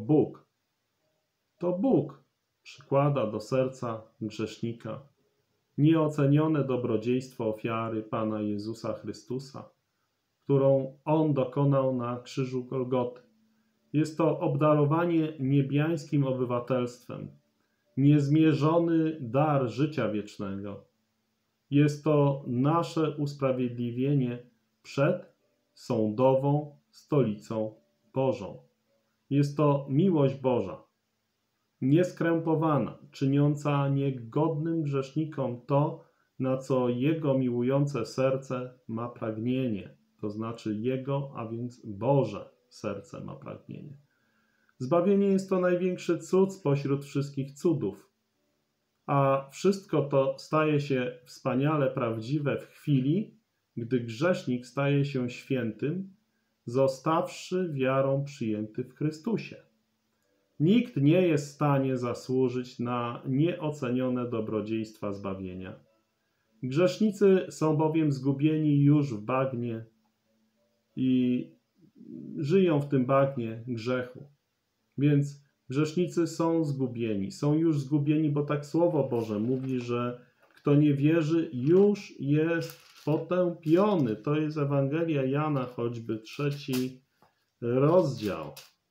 Bóg przykłada do serca grzesznika nieocenione dobrodziejstwo ofiary Pana Jezusa Chrystusa, którą On dokonał na krzyżu Golgoty. Jest to obdarowanie niebiańskim obywatelstwem, niezmierzony dar życia wiecznego. Jest to nasze usprawiedliwienie przed sądową stolicą Bożą. Jest to miłość Boża, nieskrępowana, czyniąca niegodnym grzesznikom to, na co Jego miłujące serce ma pragnienie, to znaczy Jego, a więc Boże serce ma pragnienie. Zbawienie jest to największy cud spośród wszystkich cudów, a wszystko to staje się wspaniale prawdziwe w chwili, gdy grzesznik staje się świętym, zostawszy wiarą przyjęty w Chrystusie. Nikt nie jest w stanie zasłużyć na nieocenione dobrodziejstwa zbawienia. Grzesznicy są bowiem zgubieni już w bagnie i żyją w tym bagnie grzechu. Więc grzesznicy są już zgubieni, bo tak Słowo Boże mówi, że kto nie wierzy, już jest potępiony. To jest Ewangelia Jana, choćby 3 rozdział.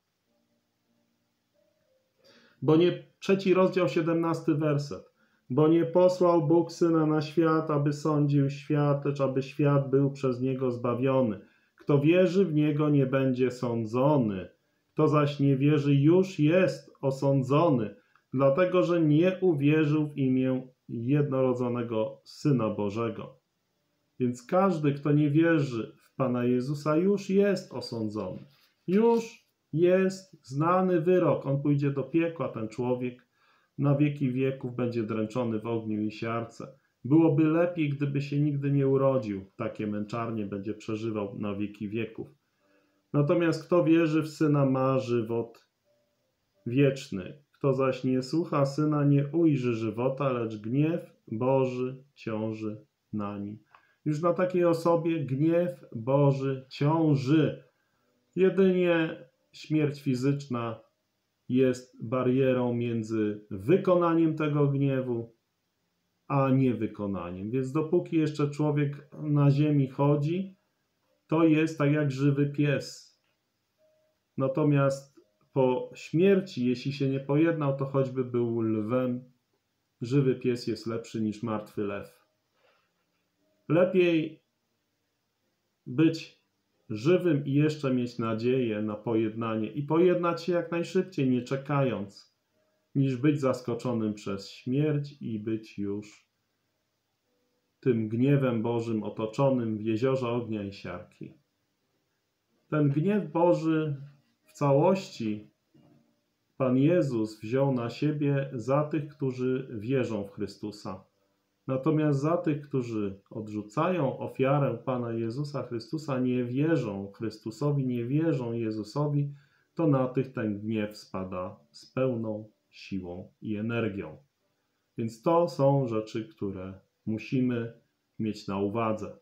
3 rozdział, 17 werset. Bo nie posłał Bóg Syna na świat, aby sądził świat, lecz aby świat był przez Niego zbawiony. Kto wierzy w Niego, nie będzie sądzony. Kto zaś nie wierzy, już jest osądzony, dlatego że nie uwierzył w imię jednorodzonego Syna Bożego. Więc każdy, kto nie wierzy w Pana Jezusa, już jest osądzony. Już jest znany wyrok. On pójdzie do piekła, ten człowiek na wieki wieków będzie dręczony w ogniu i siarce. Byłoby lepiej, gdyby się nigdy nie urodził. Takie męczarnie będzie przeżywał na wieki wieków. Natomiast kto wierzy w Syna, ma żywot wieczny. Kto zaś nie słucha Syna, nie ujrzy żywota, lecz gniew Boży ciąży na nim. Już na takiej osobie gniew Boży ciąży. Jedynie śmierć fizyczna jest barierą między wykonaniem tego gniewu a niewykonaniem. Więc dopóki jeszcze człowiek na ziemi chodzi, to jest tak jak żywy pies. Natomiast po śmierci, jeśli się nie pojednał, to choćby był lwem, żywy pies jest lepszy niż martwy lew. Lepiej być żywym i jeszcze mieć nadzieję na pojednanie i pojednać się jak najszybciej, nie czekając, niż być zaskoczonym przez śmierć i być już tym gniewem Bożym otoczonym w jeziorze ognia i siarki. Ten gniew Boży w całości Pan Jezus wziął na siebie za tych, którzy wierzą w Chrystusa. Natomiast za tych, którzy odrzucają ofiarę Pana Jezusa Chrystusa, nie wierzą Chrystusowi, nie wierzą Jezusowi, to na tych ten gniew spada z pełną siłą i energią. Więc to są rzeczy, które musimy mieć na uwadze.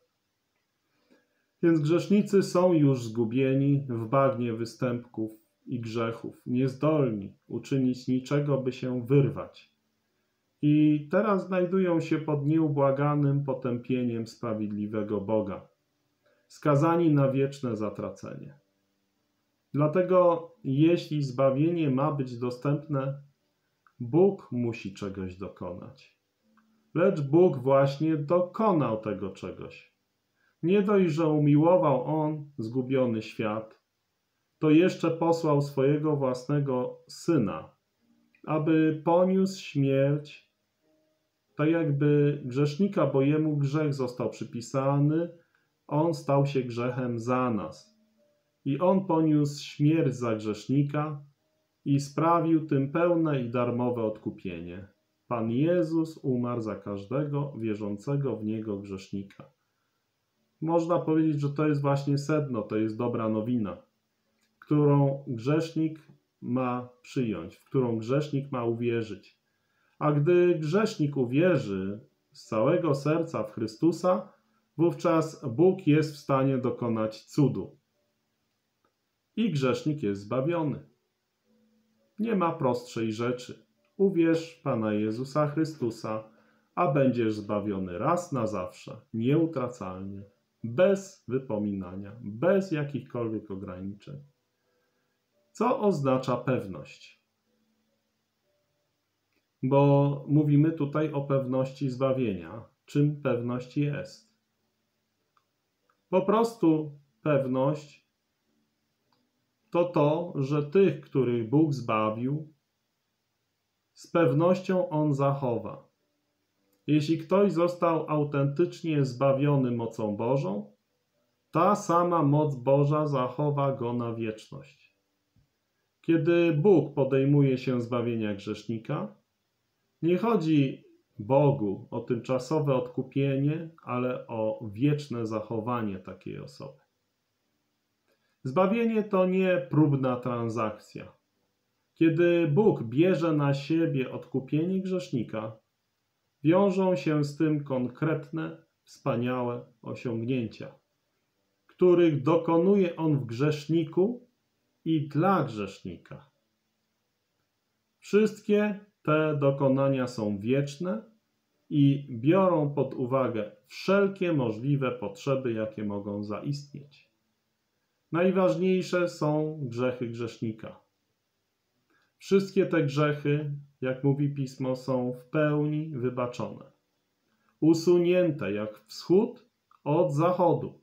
Więc grzesznicy są już zgubieni w bagnie występków i grzechów, niezdolni uczynić niczego, by się wyrwać. I teraz znajdują się pod nieubłaganym potępieniem sprawiedliwego Boga, skazani na wieczne zatracenie. Dlatego, jeśli zbawienie ma być dostępne, Bóg musi czegoś dokonać. Lecz Bóg właśnie dokonał tego czegoś. Nie dość, że umiłował On zgubiony świat, to jeszcze posłał swojego własnego Syna, aby poniósł śmierć, tak jakby grzesznika, bo jemu grzech został przypisany, on stał się grzechem za nas. I on poniósł śmierć za grzesznika i sprawił tym pełne i darmowe odkupienie. Pan Jezus umarł za każdego wierzącego w Niego grzesznika. Można powiedzieć, że to jest właśnie sedno, to jest dobra nowina, którą grzesznik ma przyjąć, w którą grzesznik ma uwierzyć. A gdy grzesznik uwierzy z całego serca w Chrystusa, wówczas Bóg jest w stanie dokonać cudu. I grzesznik jest zbawiony. Nie ma prostszej rzeczy. Uwierz w Pana Jezusa Chrystusa, a będziesz zbawiony raz na zawsze, nieutracalnie, bez wypominania, bez jakichkolwiek ograniczeń. Co oznacza pewność? Bo mówimy tutaj o pewności zbawienia. Czym pewność jest? Po prostu pewność to to, że tych, których Bóg zbawił, z pewnością On zachowa. Jeśli ktoś został autentycznie zbawiony mocą Bożą, ta sama moc Boża zachowa go na wieczność. Kiedy Bóg podejmuje się zbawienia grzesznika, nie chodzi Bogu o tymczasowe odkupienie, ale o wieczne zachowanie takiej osoby. Zbawienie to nie próbna transakcja. Kiedy Bóg bierze na siebie odkupienie grzesznika, wiążą się z tym konkretne, wspaniałe osiągnięcia, których dokonuje On w grzeszniku i dla grzesznika. Wszystkie te dokonania są wieczne i biorą pod uwagę wszelkie możliwe potrzeby, jakie mogą zaistnieć. Najważniejsze są grzechy grzesznika. Wszystkie te grzechy, jak mówi Pismo, są w pełni wybaczone. Usunięte jak wschód od zachodu.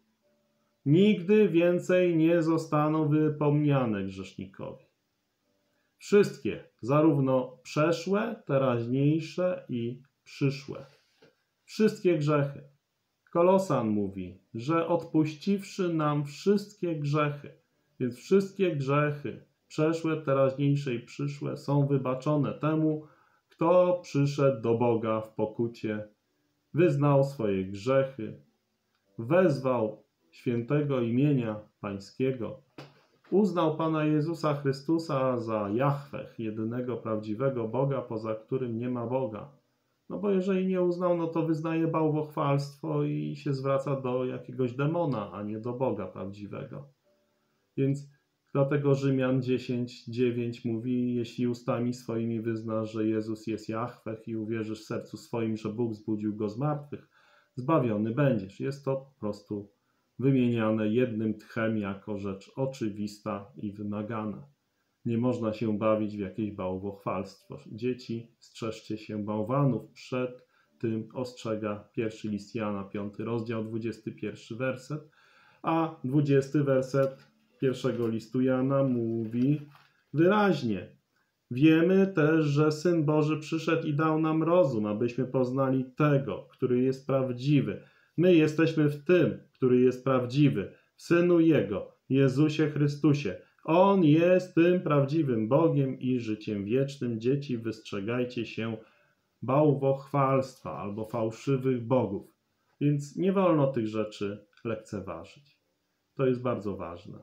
Nigdy więcej nie zostaną wypomniane grzesznikowi. Wszystkie, zarówno przeszłe, teraźniejsze i przyszłe. Wszystkie grzechy. Kolosan mówi, że odpuściwszy nam wszystkie grzechy, więc wszystkie grzechy, przeszłe, teraźniejsze i przyszłe, są wybaczone temu, kto przyszedł do Boga w pokucie, wyznał swoje grzechy, wezwał świętego imienia Pańskiego, uznał Pana Jezusa Chrystusa za Jahweh, jedynego prawdziwego Boga, poza którym nie ma Boga. No bo jeżeli nie uznał, no to wyznaje bałwochwalstwo i się zwraca do jakiegoś demona, a nie do Boga prawdziwego. Więc dlatego Rzymian 10:9 mówi, jeśli ustami swoimi wyznasz, że Jezus jest Jahweh i uwierzysz w sercu swoim, że Bóg zbudził Go z martwych, zbawiony będziesz. Jest to po prostu wymieniane jednym tchem jako rzecz oczywista i wymagana. Nie można się bawić w jakieś bałwochwalstwo. Dzieci, strzeżcie się bałwanów. Przed tym ostrzega pierwszy list Jana, 5 rozdział, 21 werset. A 20 werset pierwszego listu Jana mówi wyraźnie: wiemy też, że Syn Boży przyszedł i dał nam rozum, abyśmy poznali tego, który jest prawdziwy. My jesteśmy w tym, który jest prawdziwy, w Synu Jego, Jezusie Chrystusie. On jest tym prawdziwym Bogiem i życiem wiecznym. Dzieci, wystrzegajcie się bałwochwalstwa albo fałszywych bogów. Więc nie wolno tych rzeczy lekceważyć. To jest bardzo ważne.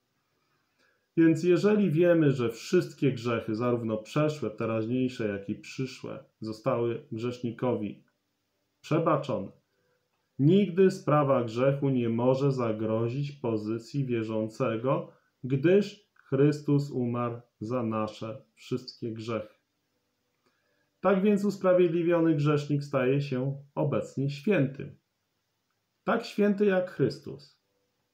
Więc jeżeli wiemy, że wszystkie grzechy, zarówno przeszłe, teraźniejsze, jak i przyszłe, zostały grzesznikowi przebaczone, nigdy sprawa grzechu nie może zagrozić pozycji wierzącego, gdyż Chrystus umarł za nasze wszystkie grzechy. Tak więc usprawiedliwiony grzesznik staje się obecnie świętym. Tak święty jak Chrystus.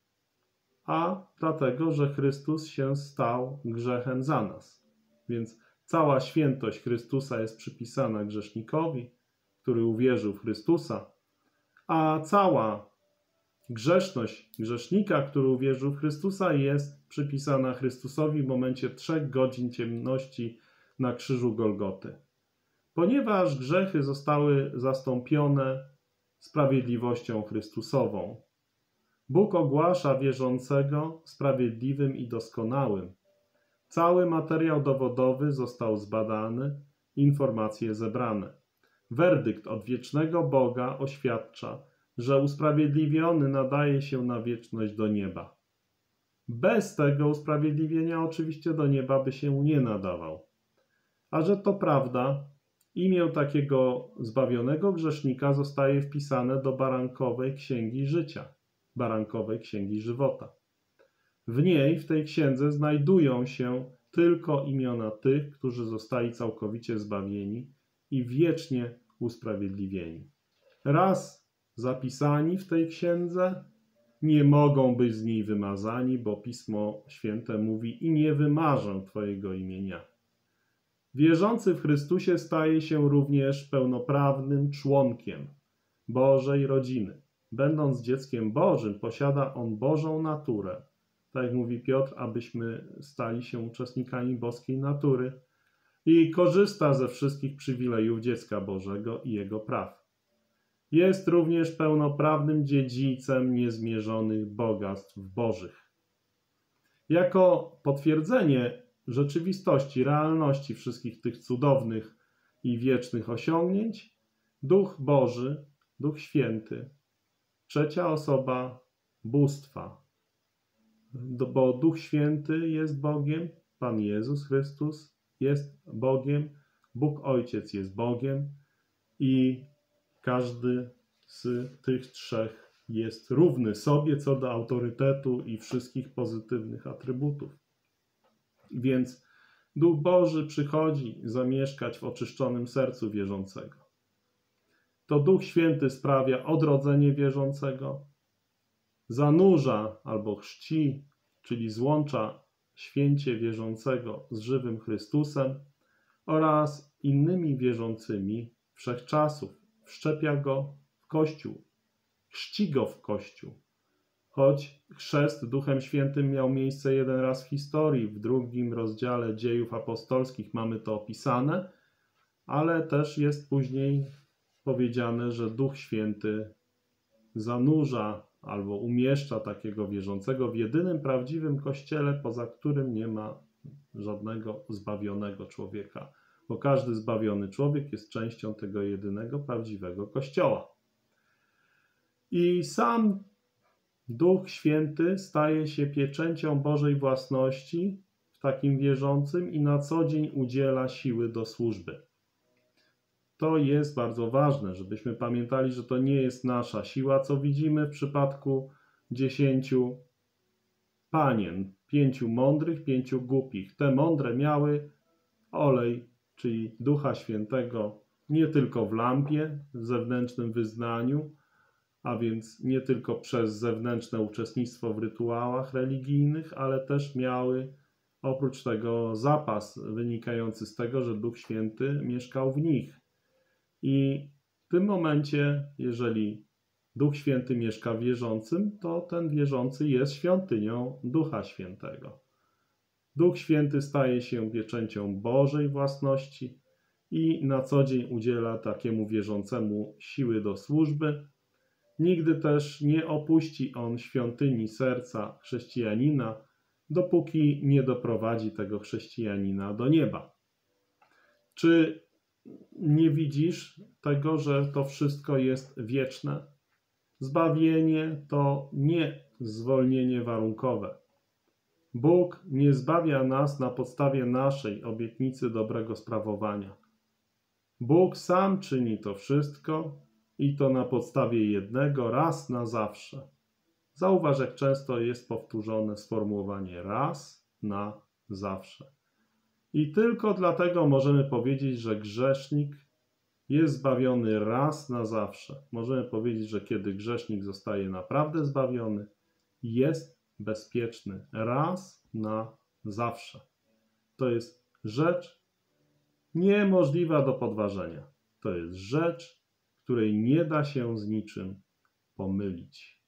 A dlatego, że Chrystus się stał grzechem za nas. Więc cała świętość Chrystusa jest przypisana grzesznikowi, który uwierzył w Chrystusa, a cała grzeszność grzesznika, który uwierzył w Chrystusa, jest przypisana Chrystusowi w momencie 3 godzin ciemności na krzyżu Golgoty. Ponieważ grzechy zostały zastąpione sprawiedliwością Chrystusową, Bóg ogłasza wierzącego sprawiedliwym i doskonałym. Cały materiał dowodowy został zbadany, informacje zebrane. Werdykt od wiecznego Boga oświadcza, że usprawiedliwiony nadaje się na wieczność do nieba. Bez tego usprawiedliwienia oczywiście do nieba by się nie nadawał. A że to prawda, imię takiego zbawionego grzesznika zostaje wpisane do barankowej księgi życia, barankowej księgi żywota. W niej, w tej księdze, znajdują się tylko imiona tych, którzy zostali całkowicie zbawieni i wiecznie usprawiedliwieni. Raz zapisani w tej księdze, nie mogą być z niej wymazani, bo Pismo Święte mówi: i nie wymarzę Twojego imienia. Wierzący w Chrystusie staje się również pełnoprawnym członkiem Bożej rodziny. Będąc dzieckiem Bożym, posiada on Bożą naturę, tak jak mówi Piotr, abyśmy stali się uczestnikami boskiej natury i korzysta ze wszystkich przywilejów dziecka Bożego i jego praw. Jest również pełnoprawnym dziedzicem niezmierzonych bogactw bożych. Jako potwierdzenie rzeczywistości, realności wszystkich tych cudownych i wiecznych osiągnięć, Duch Boży, Duch Święty, trzecia osoba bóstwa, bo Duch Święty jest Bogiem, Pan Jezus Chrystus jest Bogiem, Bóg Ojciec jest Bogiem i każdy z tych trzech jest równy sobie co do autorytetu i wszystkich pozytywnych atrybutów. Więc Duch Boży przychodzi zamieszkać w oczyszczonym sercu wierzącego. To Duch Święty sprawia odrodzenie wierzącego, zanurza albo chrzci, czyli złącza święcie wierzącego z żywym Chrystusem oraz innymi wierzącymi wszechczasów. Wszczepia go w Kościół, chrzci go w Kościół. Choć chrzest Duchem Świętym miał miejsce jeden raz w historii, w 2 rozdziale Dziejów Apostolskich mamy to opisane, ale też jest później powiedziane, że Duch Święty zanurza albo umieszcza takiego wierzącego w jedynym prawdziwym Kościele, poza którym nie ma żadnego zbawionego człowieka, bo każdy zbawiony człowiek jest częścią tego jedynego prawdziwego Kościoła. I sam Duch Święty staje się pieczęcią Bożej własności w takim wierzącym i na co dzień udziela siły do służby. To jest bardzo ważne, żebyśmy pamiętali, że to nie jest nasza siła, co widzimy w przypadku 10 panien, 5 mądrych, 5 głupich. Te mądre miały olej, czyli Ducha Świętego, nie tylko w lampie, w zewnętrznym wyznaniu, a więc nie tylko przez zewnętrzne uczestnictwo w rytuałach religijnych, ale też miały oprócz tego zapas wynikający z tego, że Duch Święty mieszkał w nich. I w tym momencie, jeżeli Duch Święty mieszka w wierzącym, to ten wierzący jest świątynią Ducha Świętego. Duch Święty staje się pieczęcią Bożej własności i na co dzień udziela takiemu wierzącemu siły do służby. Nigdy też nie opuści on świątyni serca chrześcijanina, dopóki nie doprowadzi tego chrześcijanina do nieba. Czy nie widzisz tego, że to wszystko jest wieczne? Zbawienie to nie zwolnienie warunkowe. Bóg nie zbawia nas na podstawie naszej obietnicy dobrego sprawowania. Bóg sam czyni to wszystko i to na podstawie jednego raz na zawsze. Zauważ, jak często jest powtórzone sformułowanie raz na zawsze. I tylko dlatego możemy powiedzieć, że grzesznik jest zbawiony raz na zawsze. Możemy powiedzieć, że kiedy grzesznik zostaje naprawdę zbawiony, jest bezpieczny raz na zawsze. To jest rzecz niemożliwa do podważenia. To jest rzecz, której nie da się z niczym pomylić.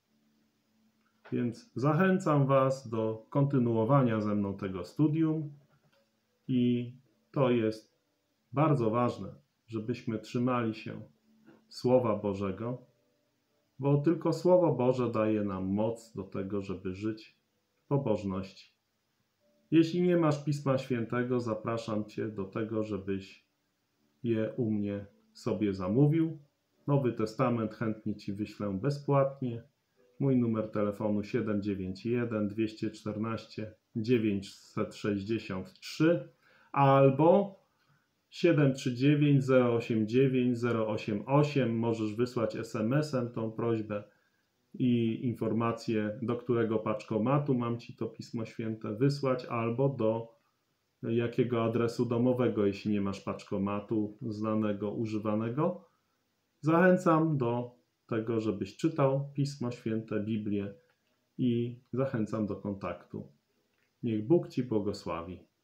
Więc zachęcam Was do kontynuowania ze mną tego studium i to jest bardzo ważne, żebyśmy trzymali się Słowa Bożego, bo tylko Słowo Boże daje nam moc do tego, żeby żyć w pobożności. Jeśli nie masz Pisma Świętego, zapraszam Cię do tego, żebyś je u mnie sobie zamówił. Nowy Testament chętnie Ci wyślę bezpłatnie. Mój numer telefonu 791 214 963 albo 739 089 088. Możesz wysłać SMS-em tą prośbę i informację, do którego paczkomatu mam Ci to Pismo Święte wysłać, albo do jakiego adresu domowego, jeśli nie masz paczkomatu znanego, używanego. Zachęcam do tego, żebyś czytał Pismo Święte, Biblię i zachęcam do kontaktu. Niech Bóg Ci błogosławi.